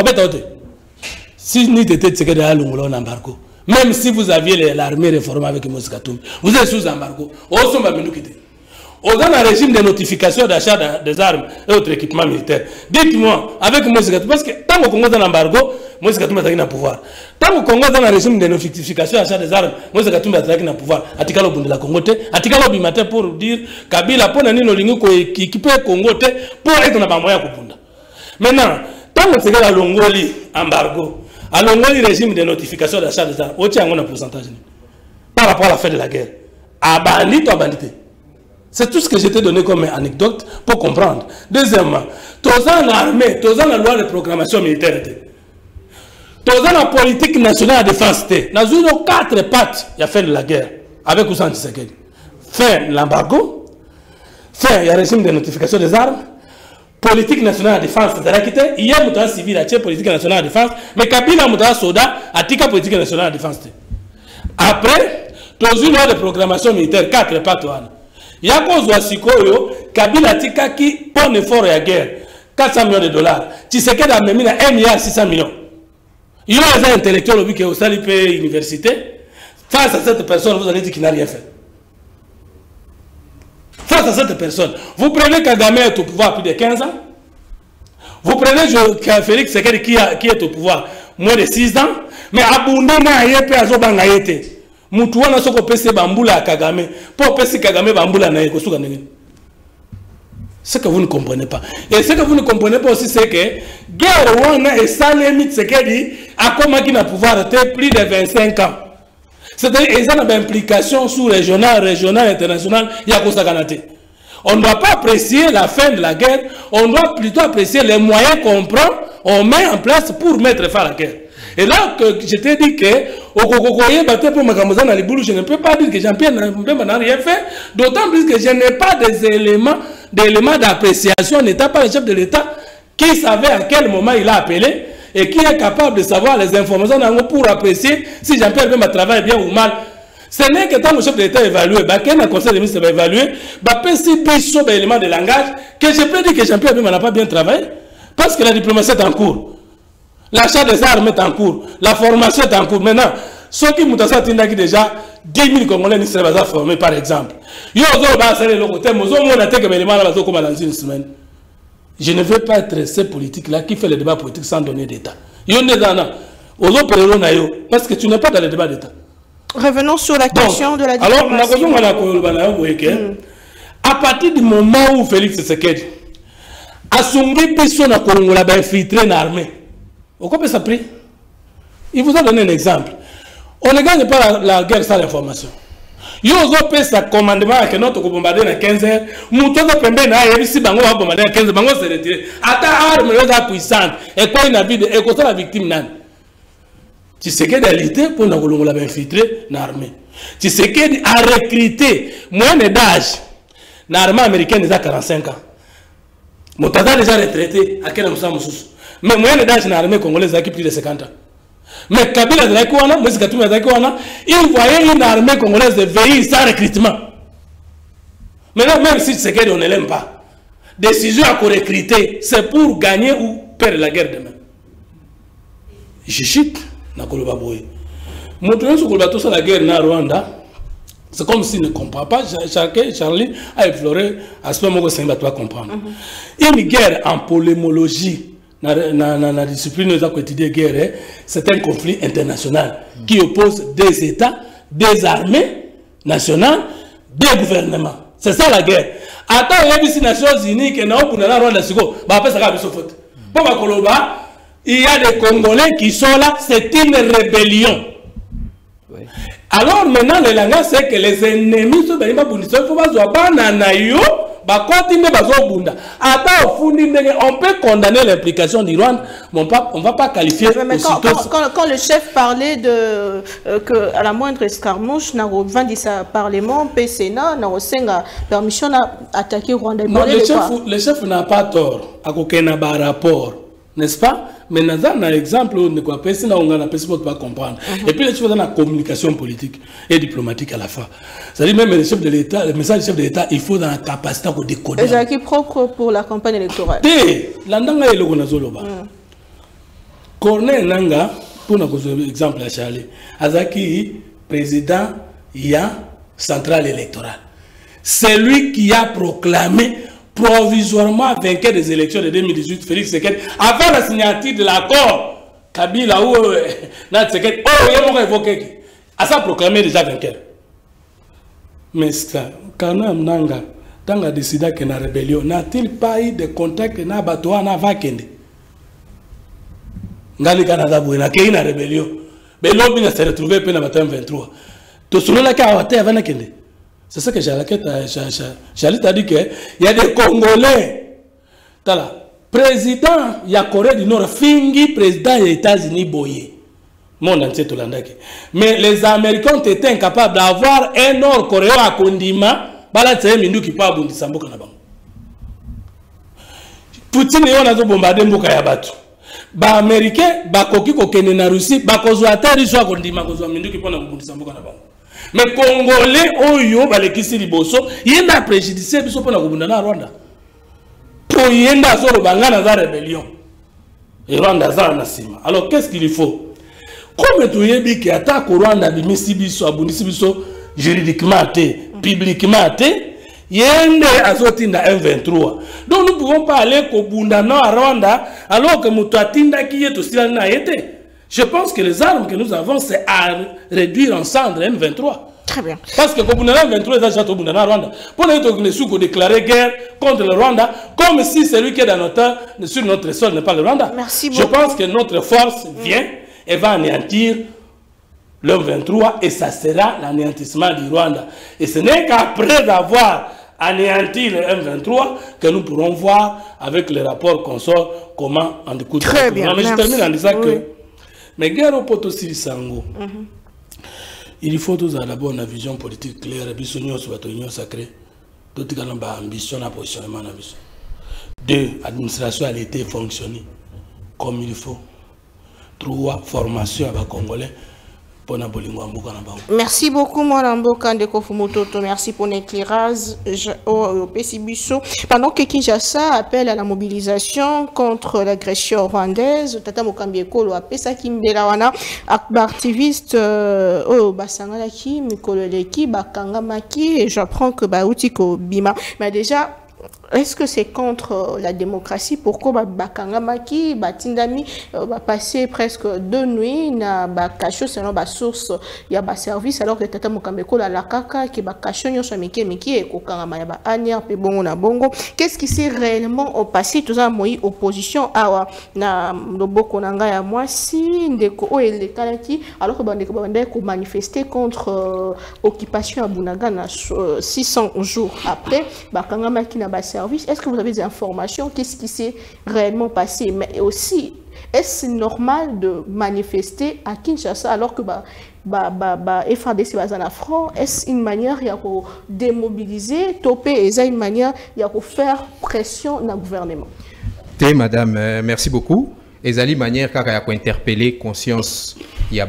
si ni tete c'est que de l'ongolo embargo même si vous aviez l'armée réformée avec Moïse Katumbi vous êtes sous embargo au son va nous quitter au dans un régime de notification d'achat des armes et autres équipements militaires. Dites-moi avec Moïse Katumbi parce que tant au Congo dans l'embargo Moïse Katumbi a pouvoir tant au Congo dans un régime de notification d'achat des armes Moïse Katumbi a pouvoir atikalo bundela Congo te atikalo bimate pour dire Kabila pona nino lingi ko équiper Congo te pour être na ba moya kopunda. Maintenant tant que c'est la Longoli embargo à Longoli régime de notification d'achat des armes au tient un pourcentage par rapport à la fin de la guerre à bandit ou bandité. C'est tout ce que je t'ai donné comme anecdote pour comprendre. Deuxièmement, tous en armée, tous en la loi de programmation militaire, tous en la politique nationale de défense, dans une 4 pattes, il y a fait de la guerre avec Ousmane Tshisekedi. Fin l'embargo, fin le régime de notification des armes, politique nationale de défense, il y a un civil à la politique nationale de défense, mais Kabila a soda à la politique nationale de défense. Après, dans une loi de programmation militaire, 4 pattes, il y a cause de Kabila tika qui pour effort à guerre 400 millions de dollars. Tshisekedi a mis 1 milliard 600 millions. Il y a des intellectuels qui ont sali payer l'université. Face à cette personne, vous allez dire qu'il n'a rien fait. Face à cette personne, vous prenez Kagame est au pouvoir plus de 15 ans. Vous prenez Félix Tshisekedi qui est au pouvoir moins de 6 ans. Mais Abunda na yepe azobanga yete. Mutuana soko pese bambula à Kagame. Pour pese Kagame bambula na yeko suka nengeni. Ce que vous ne comprenez pas. Et ce que vous ne comprenez pas aussi, c'est que guerre Rwanda et Salemi Tshisekedi a commencé à pouvoir plus de 25 ans. C'est-à-dire qu'ils ont une implication sous-régionale, régionale, internationale, il y a Kosakanate. On ne doit pas apprécier la fin de la guerre, on doit plutôt apprécier les moyens qu'on prend, on met en place pour mettre fin à la guerre. Et là, que je t'ai dit que je ne peux pas dire que Jean-Pierre n'a rien fait, d'autant plus que je n'ai pas d'éléments d'appréciation, n'étant pas le chef de l'État, qui savait à quel moment il a appelé et qui est capable de savoir les informations pour apprécier si Jean-Pierre Bemba travaille bien ou mal. Ce n'est que tant que le chef de l'État évalue, qu'un conseil de ministre va évaluer, si sur l'élément de langage, que je peux dire que Jean-Pierre Bemba n'a pas bien travaillé, parce que la diplomatie est en cours. L'achat des armes est en cours. La formation est en cours. Maintenant, ceux qui m'ont dit déjà 10 000 Congolais ne seraient pas formés, par exemple. Je ne veux pas être ces politiques-là qui fait le débat politique sans donner d'État. Parce que tu n'es pas dans le débat d'État. Revenons sur la question de la diplomatie. Alors, à partir du moment où Félix Tshisekedi a sonné personne à Congo, il a infiltré une armée. Pourquoi peut ça pris? Il vous a donné un exemple. On ne gagne pas la guerre sans l'information. Il y a un commandement que notre bombarder à 15 heures. Mouton de Pembe n'a pas si Bango va bombarder à 15 heures. Bango s'est retiré. Attends, arme est puissante. Et quoi il a vu et quoi la victime n'a. Tu sais qu'il a lutté pour nous l'avait infiltré dans l'armée. Tu sais qu'il a recruté moyen d'âge dans l'armée américaine déjà 45 ans. Mon tata déjà retraité à quel moment mais moyen d'âge dans l'armée congolaise a plus de 50 ans. Mais Kabila de la Kouana, moi c'est Katouma de la Kouana, il voyait une armée congolaise de veiller sans recrutement. Maintenant, même si c'est qu'on ne l'aime pas, décision à recruter, c'est pour gagner ou perdre la guerre demain. Je chute. Maintenant, sur la guerre na Rwanda, c'est comme s'il ne comprend pas. Charlie a effleuré à ce moment où ça ne va pas comprendre. Une guerre en polémologie, dans la discipline de la quotidienne guerre, c'est un conflit international qui oppose des États, des armées nationales, des gouvernements. C'est ça la guerre. Attends, il y a des Nations Unies qui n'ont pas de Rwanda, il y a des Congolais qui sont là, c'est une rébellion. Oui. Alors maintenant, le langage, c'est que les ennemis sont venus à Bundisa. Il faut pas on peut condamner l'implication du Rwanda, mais on ne va pas qualifier. Mais quand le chef parlait de que à la moindre escarmouche, le Parlement, le Sénat, n'a permission d'attaquer Rwanda. Le chef n'a pas tort à aucun rapport, n'est-ce pas? Mais dans un exemple, on ne pas comprendre. Et puis, les choses dans la communication politique et diplomatique à la fois. C'est-à-dire, même le chef de l'État, le message du chef de l'État, il faut dans la capacité de décoder. C'est qui propre pour la campagne électorale. L'andanga est le Gonazoloba. Corneille Nanga, pour un exemple à Charlie, Azaki, président, il y a centrale électorale. C'est lui qui a proclamé provisoirement vainqueur des élections de 2018, Félix Tshisekedi, avant la signature de l'accord Kabila ou Tshisekedi, il a évoqué, à ça proclamé déjà vainqueur. Mais ça, quand Nanga, tant a décidé qu'il y a une rébellion, n'a-t-il pas eu de contact avec Nabatoa Navakende? Ngali Canada Bouina, qu'il y a une rébellion. Mais l'homme s'est retrouvé pendant le matin 23. Tout ce monde-là qui a été avant Nakende. C'est ça que Charlie t'a dit qu'il y a des Congolais. Président, il y a Corée du Nord, Fingi, président des États-Unis, Boye. Monde entier, tout l'andaki. Mais les Américains ont été incapables d'avoir un Nord-Coréen à Kondima, Balatse Mindu qui parle de Sambo Kanabang. Poutine et on a bombardé Mboka Yabatu. Ba Américains, ba Koki Kokene na Russie, ba Kozwatari soit Kondima, Kozwa Mindu qui parle de Sambo Kanabang. Mais Congolais, Oyo, Balekisi Liboso, il y a préjudicié pour la Rwanda. Pour y aller sur le Bangana dans la rébellion. Et Rwanda dans la Sima. Alors qu'est-ce qu'il faut? Comme tu y es qui attaque Rwanda, Bimisibiso, Abunisibiso, juridiquement, publiquement, il y a un azotinda M23. Donc nous ne pouvons pas aller au Bundana à Rwanda alors que Moutatinda qui est aussi là n'a été. Je pense que les armes que nous avons, c'est à réduire en cendres M23. Très bien. Parce que le M23 est déjà au Rwanda. Pour nous déclarer guerre contre le Rwanda, comme si celui qui est dans sur notre sol n'est pas le Rwanda. Merci beaucoup. Je pense que notre force vient et va anéantir le M23 et ça sera l'anéantissement du Rwanda. Et ce n'est qu'après avoir anéanti le M23 que nous pourrons voir avec le rapport consort comment en découle. Très bien. Mais je termine en disant que Mais guerre au poteau si sango. Il faut tous d'abord une vision politique claire, biso nyonso bato nyonso sacré. Tout ba ambition na positionnement na biso. Deux, l'administration a été fonctionner comme il faut. Trois, formation à Congolais. Merci beaucoup, Mwalambo Kandeko Fumototo. Merci pour l'éclairage au Pessibiso. Pendant que Kinshasa appelle à la mobilisation contre l'agression rwandaise, Tata Mokambieko, le Apesa Kimbelawana, activiste au Basangalaki, Mikololeki, Bakangamaki, et j'apprends que Bautiko Bima. Mais déjà, est-ce que c'est contre la démocratie? Pourquoi Bakangamaki, Batindami, va passer presque 2 nuits na Bakacho selon ba source, il y a ba service alors que Tata Mokambeko la kaka qui Bakacho nyo miki et kokangama ya ba ania pe bongo na bongo. Qu'est-ce qui s'est réellement passé tout ça moi opposition awa na loboko nanga ya mwasi ndeko o elekalaki alors que bandeko bande ko manifester contre occupation à Bunaga na 600 jours après Bakangamaki na ba service. Est-ce que vous avez des informations? Qu'est-ce qui s'est réellement passé? Mais aussi, est-ce normal de manifester à Kinshasa alors que FARDC en front? Est-ce une manière de démobiliser, toper, et une manière de faire pression dans le gouvernement? Madame, merci beaucoup. Ezali manière kaka ya ko interpeller conscience ya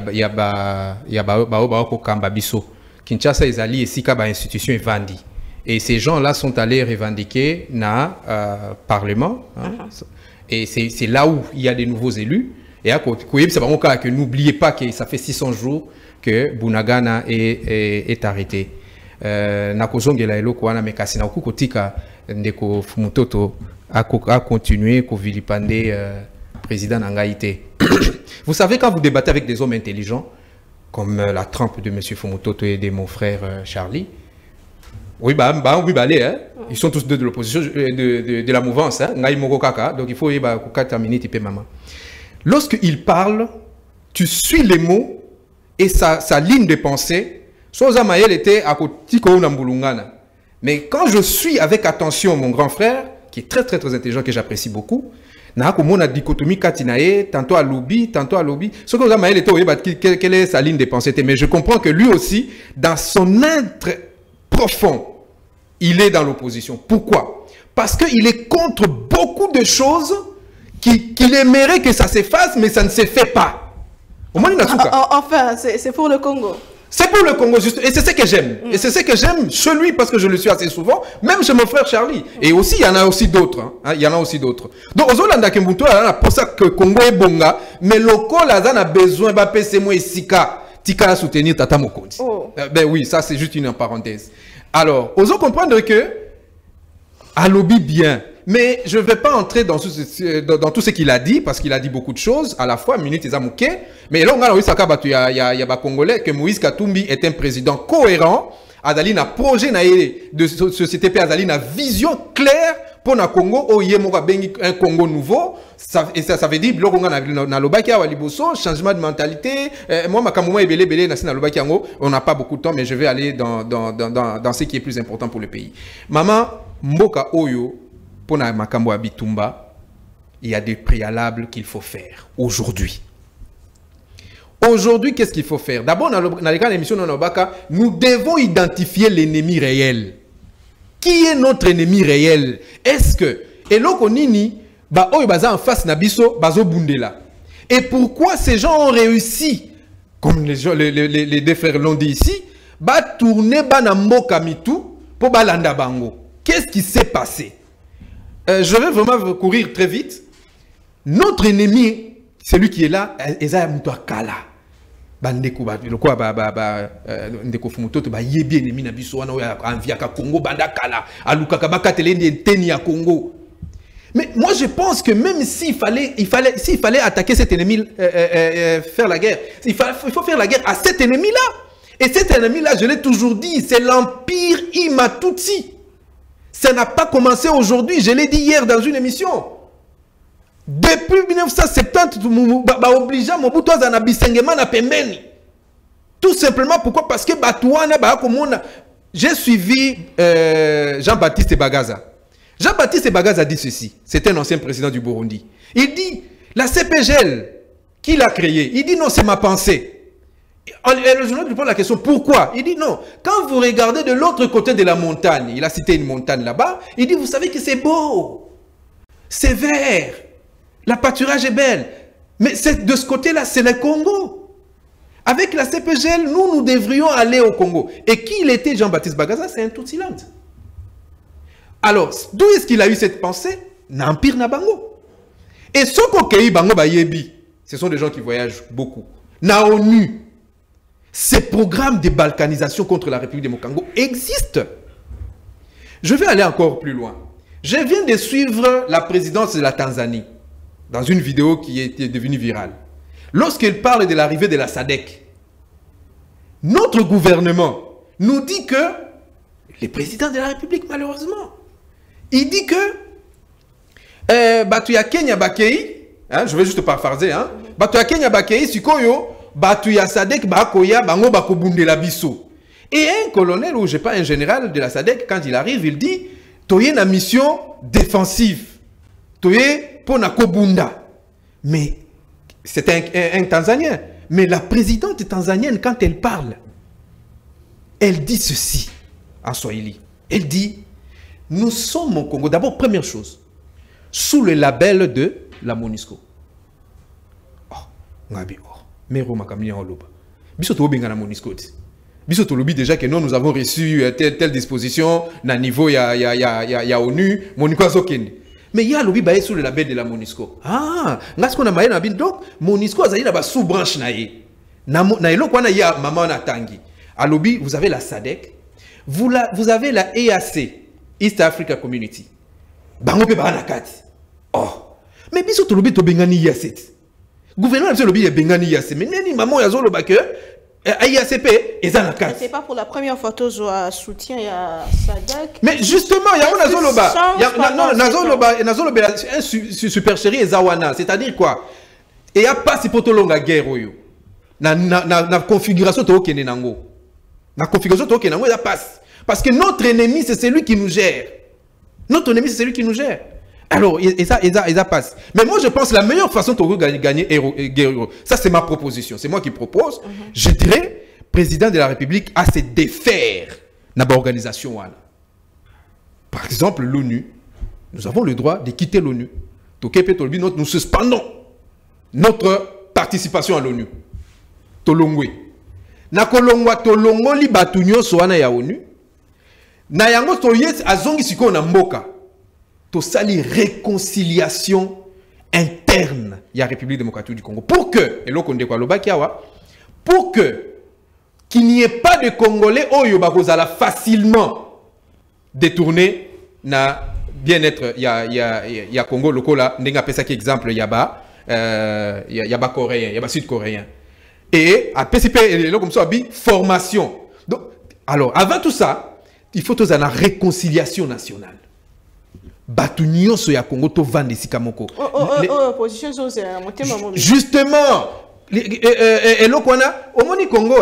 biso. Kinshasa ezali esika ba institution evandi. Et ces gens-là sont allés revendiquer na Parlement. Hein. Et c'est là où il y a des nouveaux élus. Et à côté, c'est vraiment que n'oubliez pas que ça fait 600 jours que Bunagana est arrêté. Nakozongela eloko wana mekasi na kotika ndeko Fumutoto a continué ko vilipender président Nangaïté. Vous savez, quand vous débattez avec des hommes intelligents comme la trempe de M. Fumutoto et de mon frère Charlie, oui, hein. Ils sont tous deux de l'opposition, de la mouvance. Hein. Donc il faut terminer, maman. Lorsqu'il parle, tu suis les mots et sa ligne de pensée. Soza Maël était à côté de mais quand je suis avec attention mon grand frère, qui est très très très intelligent, que j'apprécie beaucoup, na dichotomie katinae, tantôt à lobby, tantôt à lobby. Soza Maël était quelle est sa ligne de pensée. Mais je comprends que lui aussi, dans son être profond, il est dans l'opposition. Pourquoi? Parce qu'il est contre beaucoup de choses qu'il aimerait que ça s'efface, mais ça ne se fait pas. Enfin, c'est pour le Congo. C'est pour le Congo, juste. Et c'est ce que j'aime. Et c'est ce que j'aime chez lui, parce que je le suis assez souvent, même chez mon frère Charlie. Et aussi, il y en a aussi d'autres. Hein. Il y en a aussi d'autres. Donc, aux Olanda Kembuto, pour ça que le Congo est bonga, mais le Congo a besoin de PC et Sika. Tika soutenir Tata Mokondi. Ben oui, ça c'est juste une parenthèse. Alors, osons comprendre que à lobby bien, mais je ne vais pas entrer dans tout ce qu'il a dit, parce qu'il a dit beaucoup de choses, à la fois, minute et zamouké, mais là, on a il y a Congolais, que Moïse Katumbi est un président cohérent, Azali na projet de société, Azali na vision claire pour le Congo, un Congo nouveau, et ça veut dire, changement de mentalité. Moi, on n'a pas beaucoup de temps, mais je vais aller dans ce qui est plus important pour le pays. Maman, Mboka Oyo, pour Makambo Abitumba, il y a des préalables qu'il faut faire aujourd'hui. Aujourd'hui, qu'est-ce qu'il faut faire? D'abord, dans les grandes émissions de Nobaka, nous devons identifier l'ennemi réel. Qui est notre ennemi réel? Est-ce que, et l'okonini, en face nabiso, bazo bundela. Et pourquoi ces gens ont réussi, comme les deux frères l'ont dit ici, tourner Banamboka Mitou pour Balanda Bango? Qu'est-ce qui s'est passé? Je vais vraiment courir très vite. Notre ennemi, celui qui est là, Esaïa Moutouakala. Bandeko ndeko Fumutoto yebi ennemi na biso wana anviaka Congo bandakala alukaka bakatelende teni ya Congo. Mais moi je pense que même s'il fallait attaquer cet ennemi, faire la guerre, il faut faire la guerre à cet ennemi-là. Et cet ennemi-là, je l'ai toujours dit, c'est l'empire Imatutsi. Ça n'a pas commencé aujourd'hui, je l'ai dit hier dans une émission. Depuis 1970, obligeant Mobutu Azana Bisengema na pembeni. Tout simplement pourquoi? Parce que j'ai suivi Jean-Baptiste Bagaza. Jean-Baptiste Bagaza dit ceci. C'est un ancien président du Burundi. Il dit la CPGL Qui l'a créé? Il dit non, c'est ma pensée. Et le journal lui pose la question, pourquoi? Il dit non. Quand vous regardez de l'autre côté de la montagne, il a cité une montagne là-bas, il dit, vous savez que c'est beau, c'est vert, la pâturage est belle. Mais de ce côté-là, c'est le Congo. Avec la CPGL, nous devrions aller au Congo. Et qui il était, Jean-Baptiste Bagaza? C'est un Tutsilande. Alors, d'où est-ce qu'il a eu cette pensée? N'empire Nabango. Et ceux qui Bango Bayebi, ce sont des gens qui voyagent beaucoup. Na ONU, ces programmes de balkanisation contre la République du Congo existent. Je vais aller encore plus loin. Je viens de suivre la présidence de la Tanzanie dans une vidéo qui est devenue virale. Lorsqu'elle parle de l'arrivée de la SADC, notre gouvernement nous dit que le président de la République, malheureusement, il dit que Batuya Kenya Bakei, je vais juste paraphraser, Batuya Kenya Bakei, Sikoyo, Batuya SADC, Bakoya, Bango Bakobunde la Bisso. Et un colonel, ou je sais pas, un général de la SADC, quand il arrive, il dit, Toye na mission défensive. Toye pour na Kobunda. Mais c'est un Tanzanien. Mais la présidente tanzanienne, quand elle parle, elle dit ceci en Swahili. Elle dit, nous sommes au Congo. D'abord, première chose, sous le label de la MONUSCO. Oh, ngabi, oh, mero makamia oloba. Biso to benga na MONUSCO. Biso to lobi déjà que nous avons reçu telle disposition na niveau ya ONU, MONUSCO azokende. Mais il y a lobby baé sous le label de la MONUSCO. Ah, ngas qu'on a maé na bin donc MONUSCO azali na ba sous-branche na ye. Na elo kwa na ya maman na tangi. À lobby, vous avez la SADC, vous avez la EAC, East Africa Community. Bango pe ba na kati. Oh. Mais biso to lobby to bengani ya set. Gouvernement biso lobby ya bengani ya set. Mais neni maman ya zo loba que IACP et Zanakati. C'est pas pour la première fois que je soutien à SADC. Mais justement, il y a un super chéri et Zawana. C'est-à-dire quoi? Et il n'y a pas si pour tout longue guerre. La configuration de Okenenango. La configuration de Okenenango, il passe. Parce que notre ennemi, c'est celui qui nous gère. Notre ennemi, c'est celui qui nous gère. Alors, et ça passe. Mais moi, je pense que la meilleure façon de gagner guerre, ça c'est ma proposition. C'est moi qui propose. Je dirais, président de la République a se défaire dans l'organisation. Par exemple, l'ONU. Nous avons le droit de quitter l'ONU. Nous suspendons notre participation à l'ONU. Tolongwe. Na kolongwa tolongo li batunyo soana ya ONU. Na yango toyes azongi siko na mboka. To sali réconciliation interne ya République démocratique du Congo. Pour que, et l'okonde kwa lobakiawa, pour que qu'il n'y ait pas de Congolais oyo bakozala facilement détourné na bien-être ya Congo lokola ndenga pesa ki exemple yaba coréen, yaba sud-coréen. Et à PCP comme ça bi formation. Donc alors avant tout ça, il faut tous la réconciliation nationale. Batunyo so ya Congo to vande sikamoko. Position c'est justement et lokwana au moni Congo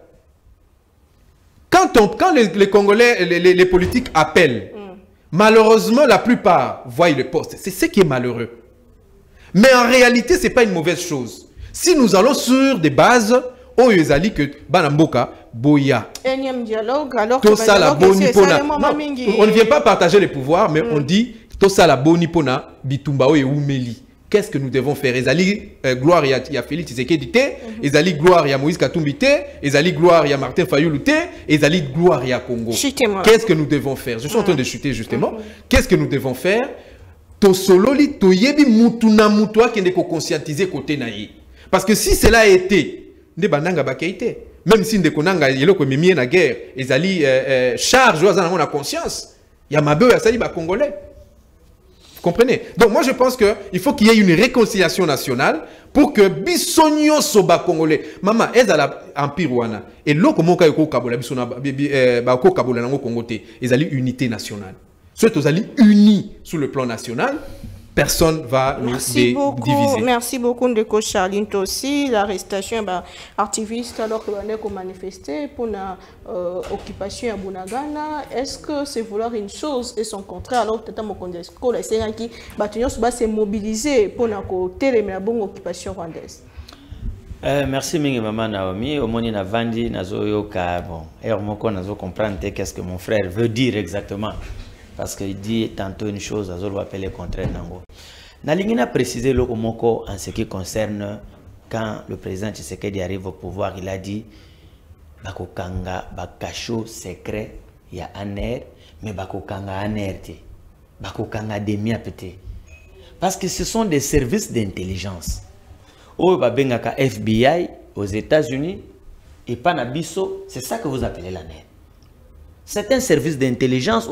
quand les Congolais les politiques appellent, malheureusement la plupart voient le poste. C'est ce qui est malheureux. Mais en réalité, c'est pas une mauvaise chose. Si nous allons sur des bases où ils allaient que Banamboka Boya. Énième dialogue alors tout ça la boni pona. On ne vient pas partager les pouvoirs, mais on dit tout ça la boni pona bitumba et Oumeli. Qu'est-ce que nous devons faire? Ezali gloire ya Félix Tshisekedi té, ezali gloire ya Moïse Katumbi té, ezali gloire ya Martin Fayulu té, ezali gloire ya Congo. Qu'est-ce que nous devons faire? Je suis en train de chuter justement. Qu'est-ce que nous devons faire? To sololi to yebi mutuna mutwa qui ne ko conscientiser côté naïe. Parce que si cela a été ne bandanga bakaité, même si ndekonanga yeloko mimie na guerre, ezali charge oza na conscience, ya mabe ya sali ba congolais. Vous comprenez? Donc moi je pense qu'il faut qu'il y ait une réconciliation nationale pour que bisonyo soba congolais. Maman, ezala empire wana. Et loko moka yoko kabola bisona ba ko kabola nango congoté, ezali unité nationale. Soit aux alliés unis sur le plan national, personne va nous diviser. Merci beaucoup Ndeko Charline aussi. L'arrestation activiste alors que l'on a manifesté pour l'occupation à Bunagana. Est-ce que c'est vouloir une chose et son contraire alors que l'on qui s'est mobilisé pour l'occupation rwandaise? Merci mingi maman Naomi. Au moins na vandi nazo yoka bon. Et au moins nazo comprendre qu'est-ce que mon frère veut dire exactement. Parce qu'il dit tantôt une chose, nazo va appeler le contraire nango. Nalingina préciser le moko en ce qui concerne quand le président Tshisekedi arrive au pouvoir, il a dit bakokanga bakacho secret ya aner mais bakokanga aner bakokanga demia pété. Parce que ce sont des services d'intelligence. Oh, babengaka FBI aux États-Unis et Panabiso, c'est ça que vous appelez la NER. C'est un service d'intelligence.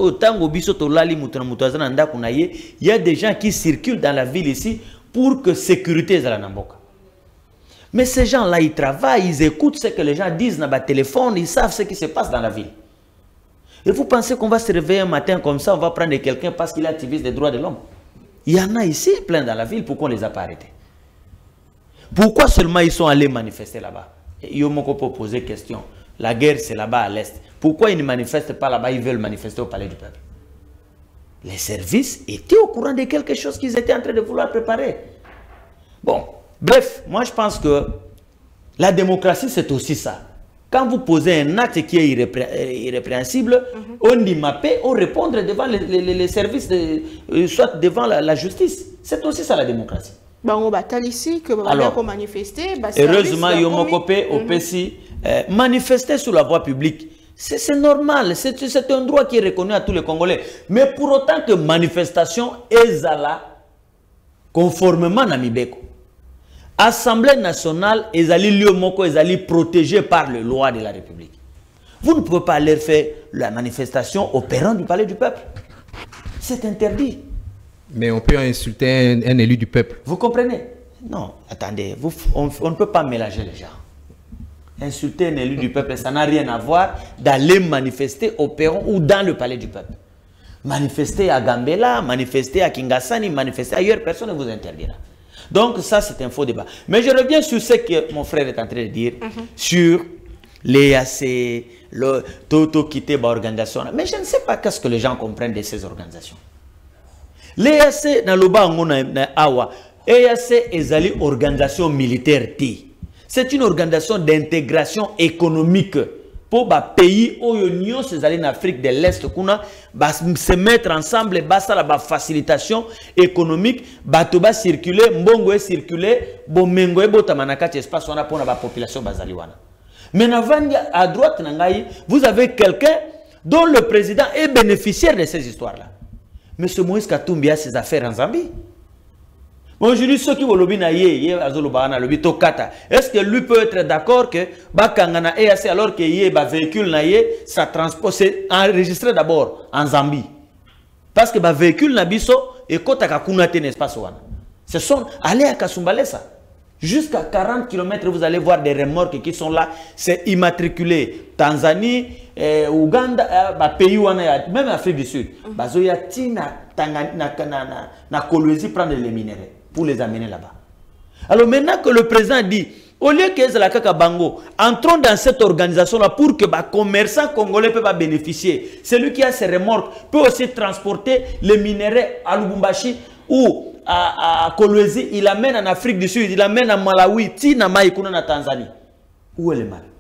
Il y a des gens qui circulent dans la ville ici pour que sécurité soit la Namboka. Mais ces gens-là, ils travaillent, ils écoutent ce que les gens disent dans le téléphone, ils savent ce qui se passe dans la ville. Et vous pensez qu'on va se réveiller un matin comme ça, on va prendre quelqu'un parce qu'il est activiste des droits de l'homme? Il y en a ici plein dans la ville, pourquoi on ne les a pas arrêtés? Pourquoi seulement ils sont allés manifester là-bas? Yomoko peut poser question. La guerre, c'est là-bas à l'est. Pourquoi ils ne manifestent pas là-bas? Ils veulent manifester au palais du peuple. Les services étaient au courant de quelque chose qu'ils étaient en train de vouloir préparer. Bon, bref, moi je pense que la démocratie, c'est aussi ça. Quand vous posez un acte qui est irrépréhensible, on dit mapper, on répond devant les services, soit devant la justice. C'est aussi ça la démocratie. On va ici que alors, manifester. Heureusement, il y a au PSI manifester sur la voie publique. C'est normal, c'est un droit qui est reconnu à tous les Congolais. Mais pour autant que manifestation est là, conformément à Mibeko. Assemblée nationale est protégée par les lois de la République. Vous ne pouvez pas aller faire la manifestation au perron du palais du peuple. C'est interdit. Mais on peut insulter un élu du peuple. Vous comprenez? Non, attendez, on ne peut pas mélanger les gens. Insulter un élu du peuple, ça n'a rien à voir d'aller manifester au perron ou dans le palais du peuple. Manifester à Gambela, manifester à Kingasani, manifester ailleurs, personne ne vous interdira. Donc ça, c'est un faux débat. Mais je reviens sur ce que mon frère est en train de dire, sur l'EAC, le Toto Kité organisation. Mais je ne sais pas qu'est-ce que les gens comprennent de ces organisations. L'EAC, dans le bas, l'EAC est une organisation militaire. C'est une organisation d'intégration économique pour les pays où l'Union en Afrique de l'Est se mettre ensemble, la facilitation économique, batoba circuler, mbongo circuler, bomengo botamanaka espace pour la population bazaliwana. Mais à droite, vous avez quelqu'un dont le président est bénéficiaire de ces histoires-là. M. Moïse Katumbi a ses affaires en Zambie. Aujourd'hui, ceux qui vont lobby est-ce que lui peut être d'accord que Bakangana EAC alors qu'il y a un véhicule, ça transport, c'est enregistré d'abord en Zambie. Parce que le véhicule Nabiso est côté à Kunate n'est-ce pas. Ce sont allez à Kasumbalesa. Jusqu'à 40 km, vous allez voir des remorques qui sont là. C'est immatriculé. Tanzanie, Ouganda, pays même Afrique du Sud. Bazoya Tina, na Kolwezi prendre les minéraux pour les amener là-bas. Alors maintenant que le président dit, au lieu que la Kakabango, entrons dans cette organisation-là pour que les commerçants congolais peuvent bénéficier. Celui qui a ses remorques peut aussi transporter les minéraux à Lubumbashi ou à Kolwezi, il amène en Afrique du Sud, il amène en Malawi, Tina Maïkouna na Tanzanie. Où est le mal?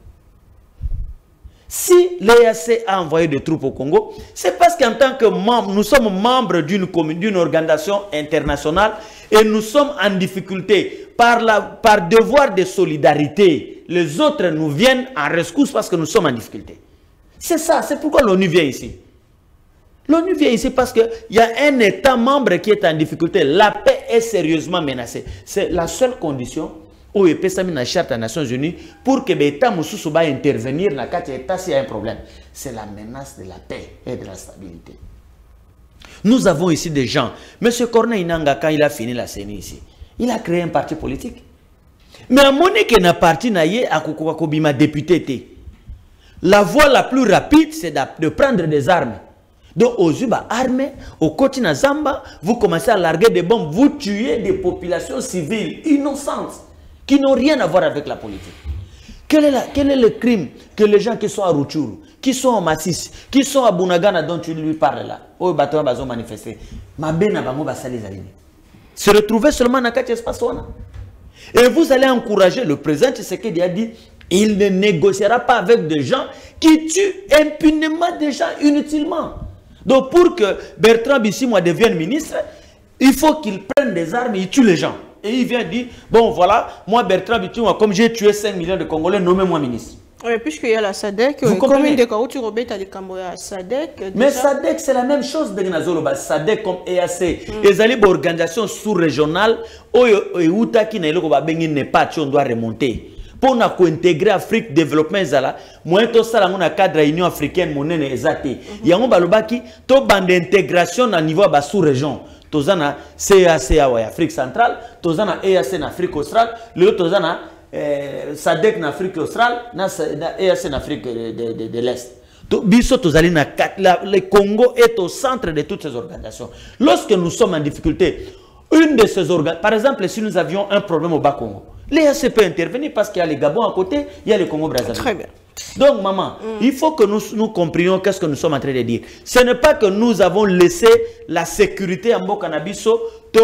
Si l'EAC a envoyé des troupes au Congo, c'est parce qu'en tant que membre, nous sommes membres d'une organisation internationale et nous sommes en difficulté par devoir de solidarité. Les autres nous viennent en rescousse parce que nous sommes en difficulté. C'est ça, c'est pourquoi l'ONU vient ici. L'ONU vient ici parce qu'il y a un État membre qui est en difficulté. La paix est sérieusement menacée. C'est la seule condition où il peut s'amener la charte des Nations Unies pour que l'État va intervenir dans le État s'il y a un problème. C'est la menace de la paix et de la stabilité. Nous avons ici des gens. M. Corneille Inanga, quand il a fini la CENI ici, il a créé un parti politique. Mais à mon époque, un parti à Kobima député. La voie la plus rapide, c'est de prendre des armes. Donc, aux Zuba armés, au Kotina Zamba, vous commencez à larguer des bombes, vous tuez des populations civiles innocentes qui n'ont rien à voir avec la politique. Quel est le crime que les gens qui sont à Rutshuru, qui sont à Massis, qui sont à Bunagana dont tu lui parles là, où ils ont manifesté, se retrouver seulement dans 4 espaces. Et vous allez encourager le président Tshisekedi a dit, il ne négociera pas avec des gens qui tuent impunément des gens inutilement. Donc pour que Bertrand Bisimwa devienne ministre, il faut qu'il prenne des armes et il tue les gens. Et il vient dire, bon voilà, moi Bertrand Bisimwa, comme j'ai tué 5 millions de Congolais, nommez-moi ministre. Oui, puisqu'il y a la SADC, combien de cas où tu rebelles les Cambodgiens à SADC. Mais SADC, c'est la même chose. SADC comme EAC. Les organisations sous-régionales, où n'est pas, on doit remonter. Pour intégrer l'Afrique, développement, moi, tout ça, dans le cadre de l'Union africaine, mon est exacté. Il y a un balobaki, tout bande d'intégration à niveau de sous-région. Tous en CAC en Afrique centrale, tous en EAC en Afrique australe, le tous en SADC en Afrique australe, EAC en Afrique de l'Est. Le Congo est au centre de toutes ces organisations. Lorsque nous sommes en difficulté, une de ces organisations, par exemple, si nous avions un problème au Bas-Congo, l'EAC peut intervenir parce qu'il y a les Gabon à côté, il y a le Congo-Brazzaville. Très bien. Donc, maman, il faut que nous comprenions qu'est-ce que nous sommes en train de dire. Ce n'est pas que nous avons laissé la sécurité en Bokanabiso,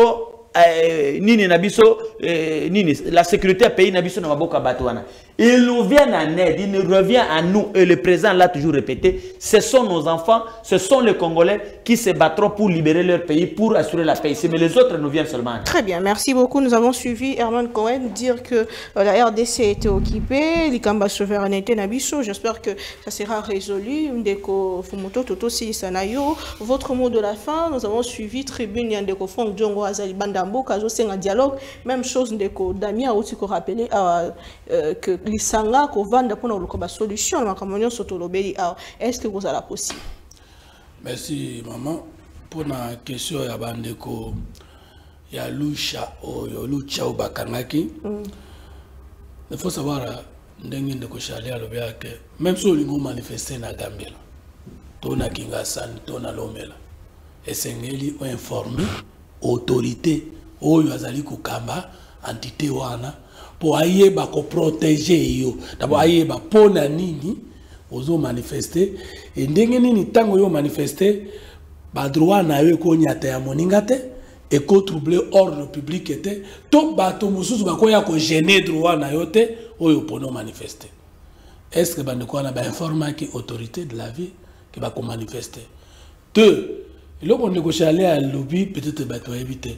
la sécurité à pays Nabiso dans Maboka Batouana. Il nous vient en aide, il nous revient à nous, et le président l'a toujours répété, ce sont nos enfants, ce sont les Congolais qui se battront pour libérer leur pays, pour assurer la paix ici, mais les autres nous viennent seulement. Très bien, merci beaucoup. Nous avons suivi Herman Cohen dire que la RDC était occupée, l'Ikamba souveraineté Nabiso, j'espère que ça sera résolu. Ndeko Fumoto Toto Sanayo, votre mot de la fin, nous avons suivi Tribune Yandeko Fong Djongo Azali Bandambo, Kazo Senga Dialogue, même chose Ndeko Damien a aussi rappelé que l'Isanga Kovanda pour la solution, est-ce que vous avez la possible? Merci maman. Pour la question ya bandeko ya Lucha ou Bakangaki, il faut savoir ndenge ndeko Charlie alobia que même si on manifester na Gambia, tona Kingasani, tona Lomela, esengeli o informer autorité oyo azali kokamba entité wana pour ayeba ko protéger yo d'abord ayeba pona nini ozo manifester et ndenge nini tango yo manifester ba droit na yo ko nyata ya moninga te et ko troubler ordre public était to bato mususu ba ko ya ko gêner droit na yo te oyo pono manifester. Est-ce que bande ko na ba informer ki autorité de la vie qui va ko manifester? Deux, le on négocier aller à lobby peut-être bato éviter.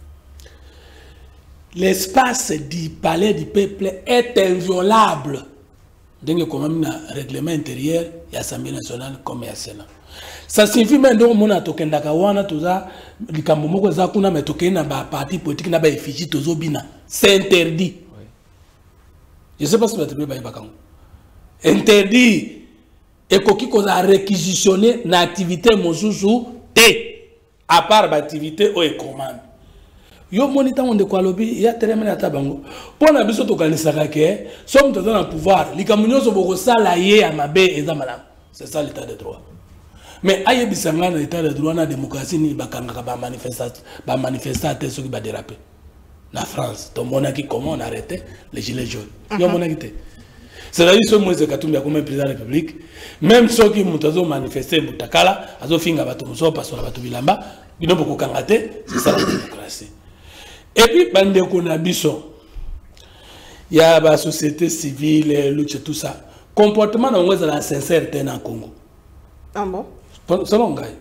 L'espace du palais du peuple est inviolable. Donc, comme un règlement intérieur, il y a l'Assemblée nationale comme il y a le Sénat. Ça signifie même que mon atokendaka wana toza likambo za kuna metokena ba parti politique na ba effigie tozo bina. C'est interdit. Je sais pas si vous avez ba bakango. Interdit. Et koki koza réquisitionner na activité mosusu té à part ba activité o e commande. Yo monita onde kwa lobi ya teremena ata bango pona biso to kanisaka ke somme to dans le pouvoir likamunyo so boko sala ye ya mabe eza malamu. C'est ça l'état de droit. Mais aye bisanga na état de droit na démocratie ni bakanga ba manifestateur ceux qui ba déraper. La France, to monaki comment on arrêtait les gilets jaunes. Yo monaki te. C'est-à-dire que Moïse Katumbi comme président de la République, même ceux qui ont manifesté Moutakala, azo finga bato muso paso bato bilamba, bino boko kangate, c'est ça la démocratie. Et puis, bandeko na biso, il y a la société civile, lutte, tout ça. Comportement dans la sincérité dans le Congo. Ah bon? Selon Gaï.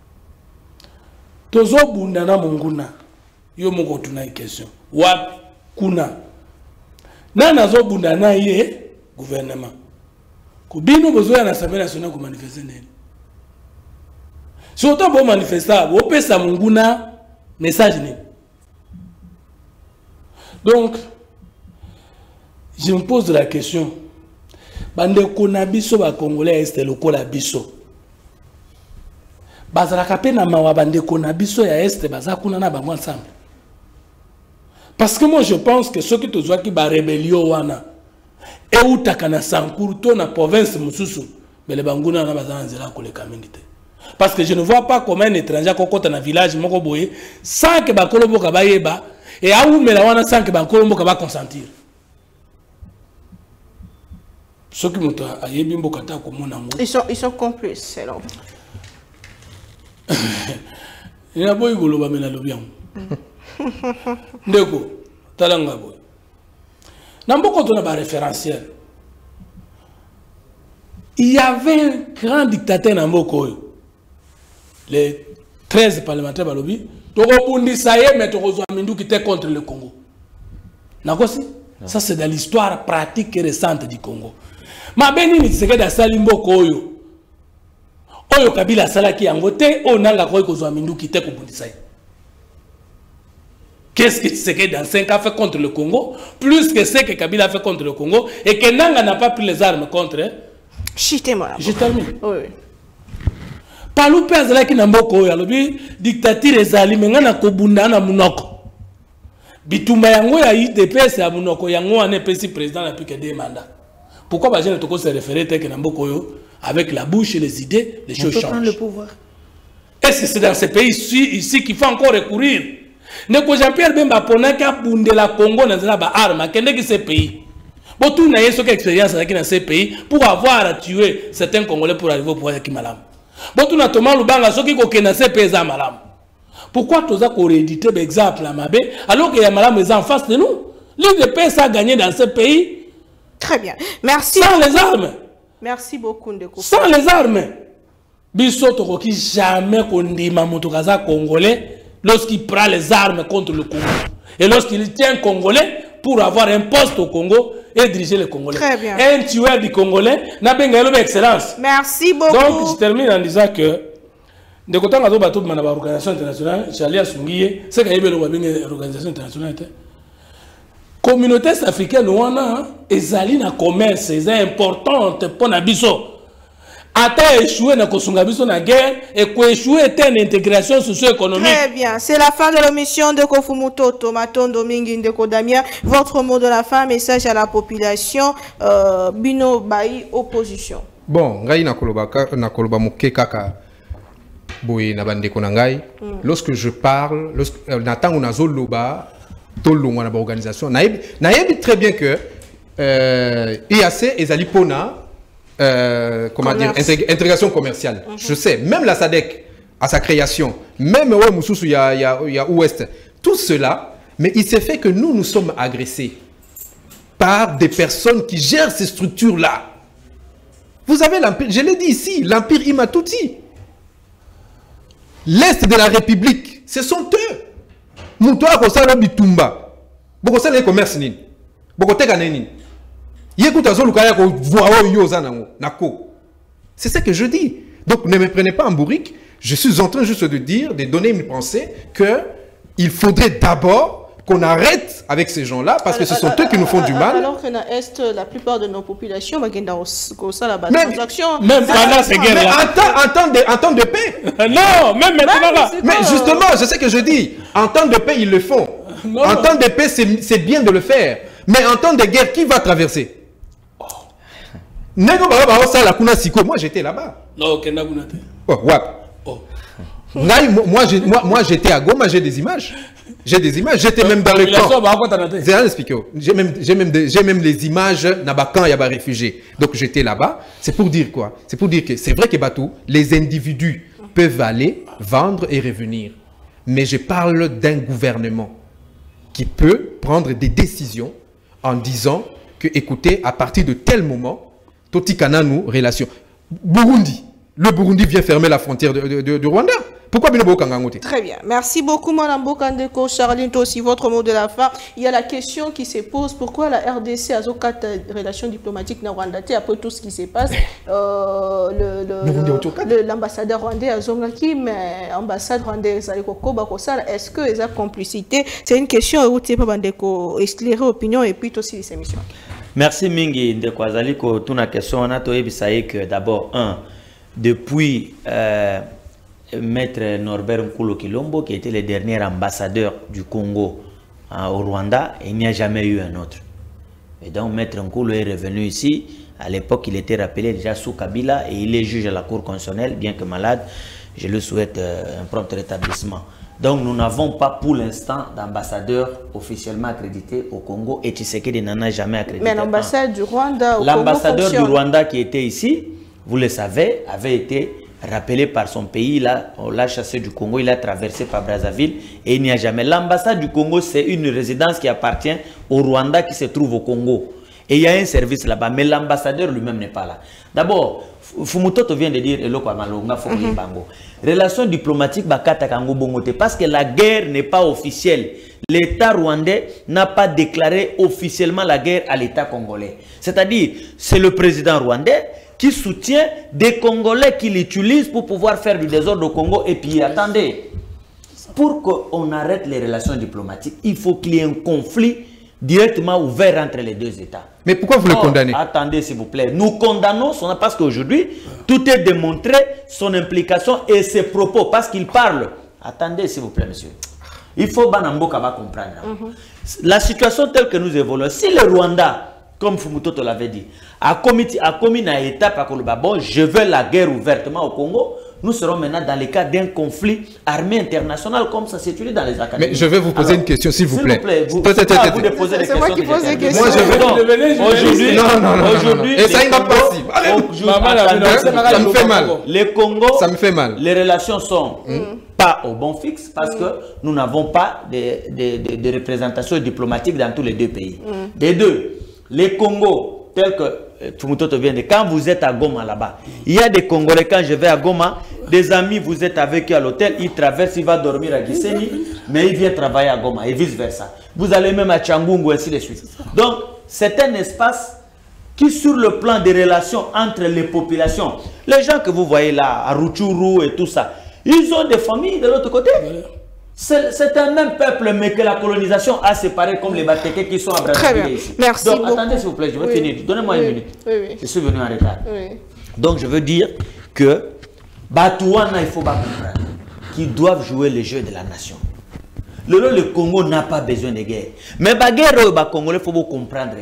Tozo bundana munguna. Yo moko tuna question. Wap kuna. Nana zo bundana ye gouvernement. Kubino bozo ya l'Assemblée nationale ko manifester nene. Si autant bon manifester, vous pesa munguna message nene. Donc, je me pose la question. Bande konabiso ba Congolais est le kola biso. Bazala kapena mawa bande konabiso ya est bazakuna na bango ensemble. Parce que moi je pense que ceux qui te voient qui ba rébellion wana et ou takana sankuru to na province mususu mais les banguna na bazana nzela ko le kamingite. Parce que je ne vois pas comment un étranger kokota na village moko boye sans que ba kolomboka ba yeba. Et à où mais la wana sans que Bankolombo va consentir. Ceux qui m'ont ayebi mbokata ko monango. Ils sont complices, c'est là. Il y a boy golo ba mena lobiam. Ndeko talanga boy. Nambo on a un référentiel. Il y avait un grand dictateur Nambo les 13 parlementaires Balobi, Torobundi Saye, mais Torozoamindu qui était contre le Congo. Ça c'est dans l'histoire pratique et récente du Congo. Ma béni c'est que dans Salimbo Koyo. Oyo Kabila Salaki Angote, on a la Kozoamindu qui était contre Saye. Qu'est-ce que Tshisekedi dans 5 ans fait contre le Congo, plus que ce que Kabila a fait contre le Congo, et que Nanga n'a pas pris les armes contre. Je termine. Oui. Palou pèse qui n'a pas de dictature ezali menga na kobunda na munoko. Bitumba yango ya IDPS ya munoko yango ane pesi président depuis que 2 mandats. Pourquoi les gens ne se référer que Nambokoyo avec la bouche et les idées, les choses changent. Le pouvoir. Est-ce que c'est dans ces pays ici qu'il faut encore recourir? Ne ko Jean-Pierre Bemba pona ka bunde la Congo na zela ba arme kende ki ces pays. Bon tout na yeso expérience dans ces pays pour avoir tué certains Congolais pour arriver au pouvoir qui malam. Bon tout na Thomas Lubanga soki ko kena ces pays à malam. Pourquoi tu as réédité l'exemple à Mabé alors qu'il y a malam les en face de nous? L'UDPS a gagné dans ce pays. Très bien. Merci. Sans les armes. Merci beaucoup Ndeko. Sans les armes. Biso tokoki jamais kondima motokaza congolais lorsqu'il prend les armes contre le Congo. Et lorsqu'il tient Congolais pour avoir un poste au Congo et diriger les Congolais. Très bien. Un tueur du Congolais n'a pas gagné l'excellence. Merci beaucoup. Donc, je termine en disant que, de côté de l'organisation internationale, j'allais à Sungiye, c'est qu'il y a une organisation internationale. Communauté africaine, ils allaient dans le commerce, c'est important pour Nabiso. Ata échoué dans la guerre et qu'échoué était une intégration socio-économique. Très bien. C'est la fin de l'émission de Kofumuto Tomatondo Mingi Ndeko Damien. Votre mot de la fin, message à la population, Bino Bayi, opposition. Bon, ngai na koloba moke kaka boye na bandeko na ngai. Lorsque je parle, na tango na zoloba tolongwa na ba organisation, nayebi très bien que IAC ezali pona comment dire, intégration commerciale. Je sais, même la SADC, à sa création, même il y a Ouest, tout cela, mais il s'est fait que nous sommes agressés par des personnes qui gèrent ces structures-là. Vous avez l'Empire, je l'ai dit ici, l'Empire Imatuti. L'Est de la République, ce sont eux. Moutoua Kosala Bitumba. Bokosala les commerces nin. Bokoteka nin. C'est ce que je dis. Donc ne me prenez pas en bourrique. Je suis en train juste de dire, de donner une pensée qu'il faudrait d'abord qu'on arrête avec ces gens-là parce que ce sont eux qui nous font du mal. Alors que dans l'Est, la plupart de nos populations, même pendant ces guerres-là. En temps de paix. Non, même maintenant là. Mais justement, c'est ce que je dis. En temps de paix, ils le font. En temps de paix, c'est bien de le faire. Mais en temps de guerre, qui va traverser? Moi j'étais là-bas. Moi j'étais à Goma, j'ai des images. J'étais même dans le camp. J'ai même les images dans le camp, il y a des réfugiés. Donc j'étais là-bas. C'est pour dire quoi? C'est pour dire que c'est vrai que Batou, les individus peuvent aller, vendre et revenir. Mais je parle d'un gouvernement qui peut prendre des décisions en disant que, écoutez, à partir de tel moment, Totikana nous relation. Burundi. Le Burundi vient fermer la frontière de Rwanda. Pourquoi Binobo Kangangote? Très bien. Merci beaucoup, Mme Bokandeko. Charline, aussi votre mot de la fin. Il y a la question qui se pose. Pourquoi la RDC a 4 relations diplomatiques dans Rwanda? Après tout ce qui se passe, l'ambassadeur rwandais a Zongaki, mais l'ambassade rwandaise a est-ce que les complicité? C'est une question où tu peux éclairer l'opinion et puis aussi les émissions. Merci Mingi de Kwazaliko. Toute la question, on a que d'abord, depuis Maître Norbert Nkulu Kilombo, qui était le dernier ambassadeur du Congo au Rwanda, il n'y a jamais eu un autre. Et donc Maître Nkulu est revenu ici. À l'époque, il était rappelé déjà sous Kabila et il est juge à la Cour constitutionnelle, bien que malade. Je lui souhaite un prompt rétablissement. Donc nous n'avons pas pour l'instant d'ambassadeur officiellement accrédité au Congo et Tshisekedi n'en a jamais accrédité. Mais l'ambassade du Rwanda au Congo l'ambassadeur du Rwanda qui était ici, vous le savez, avait été rappelé par son pays, on l'a chassé du Congo, il a traversé par Brazzaville et il n'y a jamais. L'ambassade du Congo, c'est une résidence qui appartient au Rwanda qui se trouve au Congo. Et il y a un service là-bas, mais l'ambassadeur lui-même n'est pas là. D'abord, Fumutoto vient de dire relation diplomatique parce que la guerre n'est pas officielle. L'État rwandais n'a pas déclaré officiellement la guerre à l'État congolais. C'est-à-dire, c'est le président rwandais qui soutient des Congolais qui l'utilisent pour pouvoir faire du désordre au Congo. Et puis, attendez, pour qu'on arrête les relations diplomatiques, il faut qu'il y ait un conflit directement ouvert entre les deux États. Mais pourquoi vous le condamnez? Attendez, s'il vous plaît. Nous condamnons parce qu'aujourd'hui, tout est démontré, son implication et ses propos, parce qu'il parle. Attendez, s'il vous plaît, monsieur. Il faut Banamboka va comprendre. La situation telle que nous évoluons, si le Rwanda, comme Fumutoto l'avait dit, a commis une étape à Koloba, bon, je veux la guerre ouvertement au Congo, nous serons maintenant dans le cas d'un conflit armé international comme ça s'est utilisé dans les académies. Mais je vais vous poser une question, s'il vous plaît. Vous de poser des questions. C'est moi qui pose des questions. Moi, je vais... Aujourd'hui, et ça n'est pas possible. Ça me fait mal. Les Congo, ça me fait mal. Les relations sont pas au bon fixe parce que nous n'avons pas de représentation diplomatique dans tous les deux pays. Des deux, les Congo, tels que Fumutoto vient de, quand vous êtes à Goma là-bas, il y a des Congolais, quand je vais à Goma, des amis, vous êtes avec eux à l'hôtel, il traverse, il va dormir à Gisenyi, mais il vient travailler à Goma et vice-versa. Vous allez même à Tchangungu, ainsi de suite. Donc, c'est un espace qui, sur le plan des relations entre les populations, les gens que vous voyez là, à Rutshuru et tout ça, ils ont des familles de l'autre côté. C'est un même peuple, mais que la colonisation a séparé comme les Batékés qui sont à Brazzaville ici. Merci donc, beaucoup. Attendez, s'il vous plaît, je vais finir. Donnez-moi une minute. Je suis venu en retard. Donc, je veux dire que Batouana, il faut pas comprendre qu'ils doivent jouer le jeu de la nation. Le Congo n'a pas besoin de guerre. Mais la guerre au Congolais, il faut comprendre.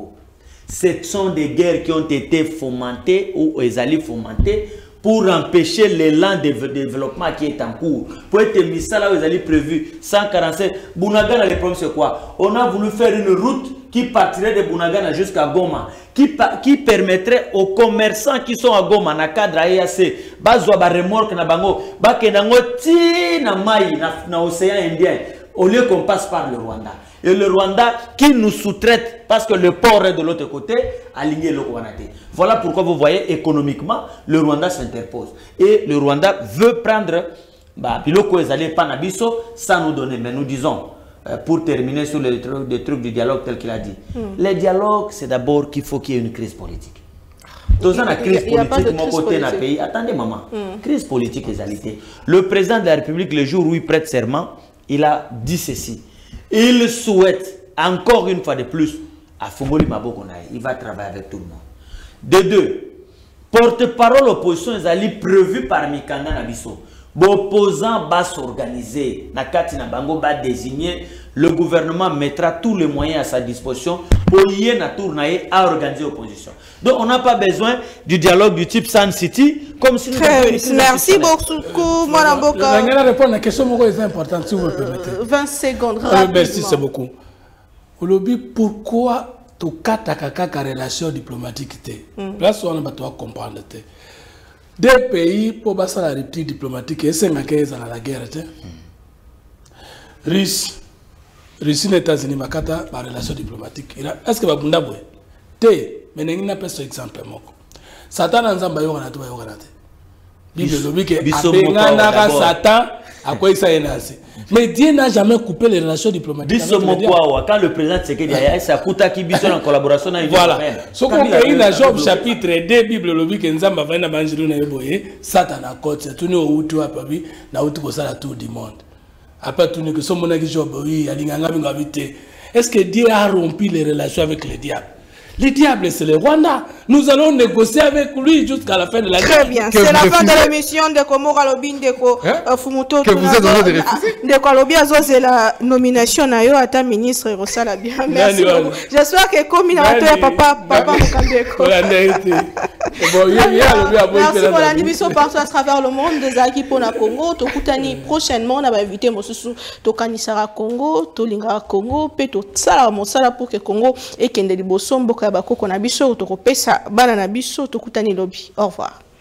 Ce sont des guerres qui ont été fomentées ou elles fomentées pour empêcher l'élan de développement qui est en cours. Pour être mis ça là où ils allaient prévu 147. Bunagana, le problème c'est quoi? On a voulu faire une route qui partirait de Bunagana jusqu'à Goma, qui permettrait aux commerçants qui sont à Goma, na cadre AEAC, bazwa ba remorque na bango, ba kenango ti na mai na océan Indien, au lieu qu'on passe par le Rwanda. Et le Rwanda qui nous sous-traite parce que le port est de l'autre côté, aligné le Rwanda. Voilà pourquoi vous voyez économiquement, le Rwanda s'interpose. Et le Rwanda veut prendre sans nous donner. Mais nous disons, pour terminer sur les trucs du dialogue tel qu'il a dit, les dialogues, c'est d'abord qu'il faut qu'il y ait une crise politique. Dans la crise politique, mon côté dans le pays, attendez maman, crise politique et égalité. Le président de la République, le jour où il prête serment, il a dit ceci. Il souhaite, encore une fois de plus, à Fongoli Mabokonaï, il va travailler avec tout le monde. De deux, porte-parole opposition, ils allaient prévu par Mikanda Nabiso. L'opposant va s'organiser. Nakati Nabango va désigner. Le gouvernement mettra tous les moyens à sa disposition pour y aller à organiser l'opposition. Donc on n'a pas besoin du dialogue du type Sun City comme si nous merci beaucoup, Madame Boka. Je vais répondre à la question qui est importante, si vous me permettez. 20 secondes. Merci, c'est beaucoup. Aujourd'hui, pourquoi tu as une relation diplomatique? Là, on va comprendre. Deux pays pour passer la rupture diplomatique et c'est la guerre. Russie et États-Unis makata la relation diplomatique. Est-ce que vous avez té mais n'engin pas ce exemple moko. Satan nzamba yo ngana to yo ngana te. Bible lobi ke abengana Satan à quoi ça enase. Mais Dieu n'a jamais coupé les relations diplomatiques. Biso moko quand le président Tshisekedi a ça kuta ki biso en collaboration na voilà. Ce qu'on paye na Job chapitre 2 Bible lobi ke nzamba va na banjiru na yeboye Satan a côté tuni o utu apabi na utu ko sala tout du monde. Après tout que son monaki Job oui alinganga bingo habité. Est-ce que Dieu a rompu les relations avec le diable? Le diable, c'est le Rwanda. Nous allons négocier avec lui jusqu'à la fin de la guerre. Très bien. C'est la fin de l'émission de Komora Lobin de Fumutoto. Que vous êtes en train de refuser. De Kolobia, c'est la nomination à ta ministre Rosala bien. Merci beaucoup. J'espère que comme il a été papa Mokandeko. Merci pour la division partout à travers le monde des équipes pour la Congo. Tokutani prochainement, on va inviter Mosusu Tokanisara Congo, Tolingara Congo, Peto Tsala Mosala pour que Congo et Kendeli Bosombo Kabako Konabiso, Tokopesa, Banana Biso, Tokutani Lobby. Au revoir.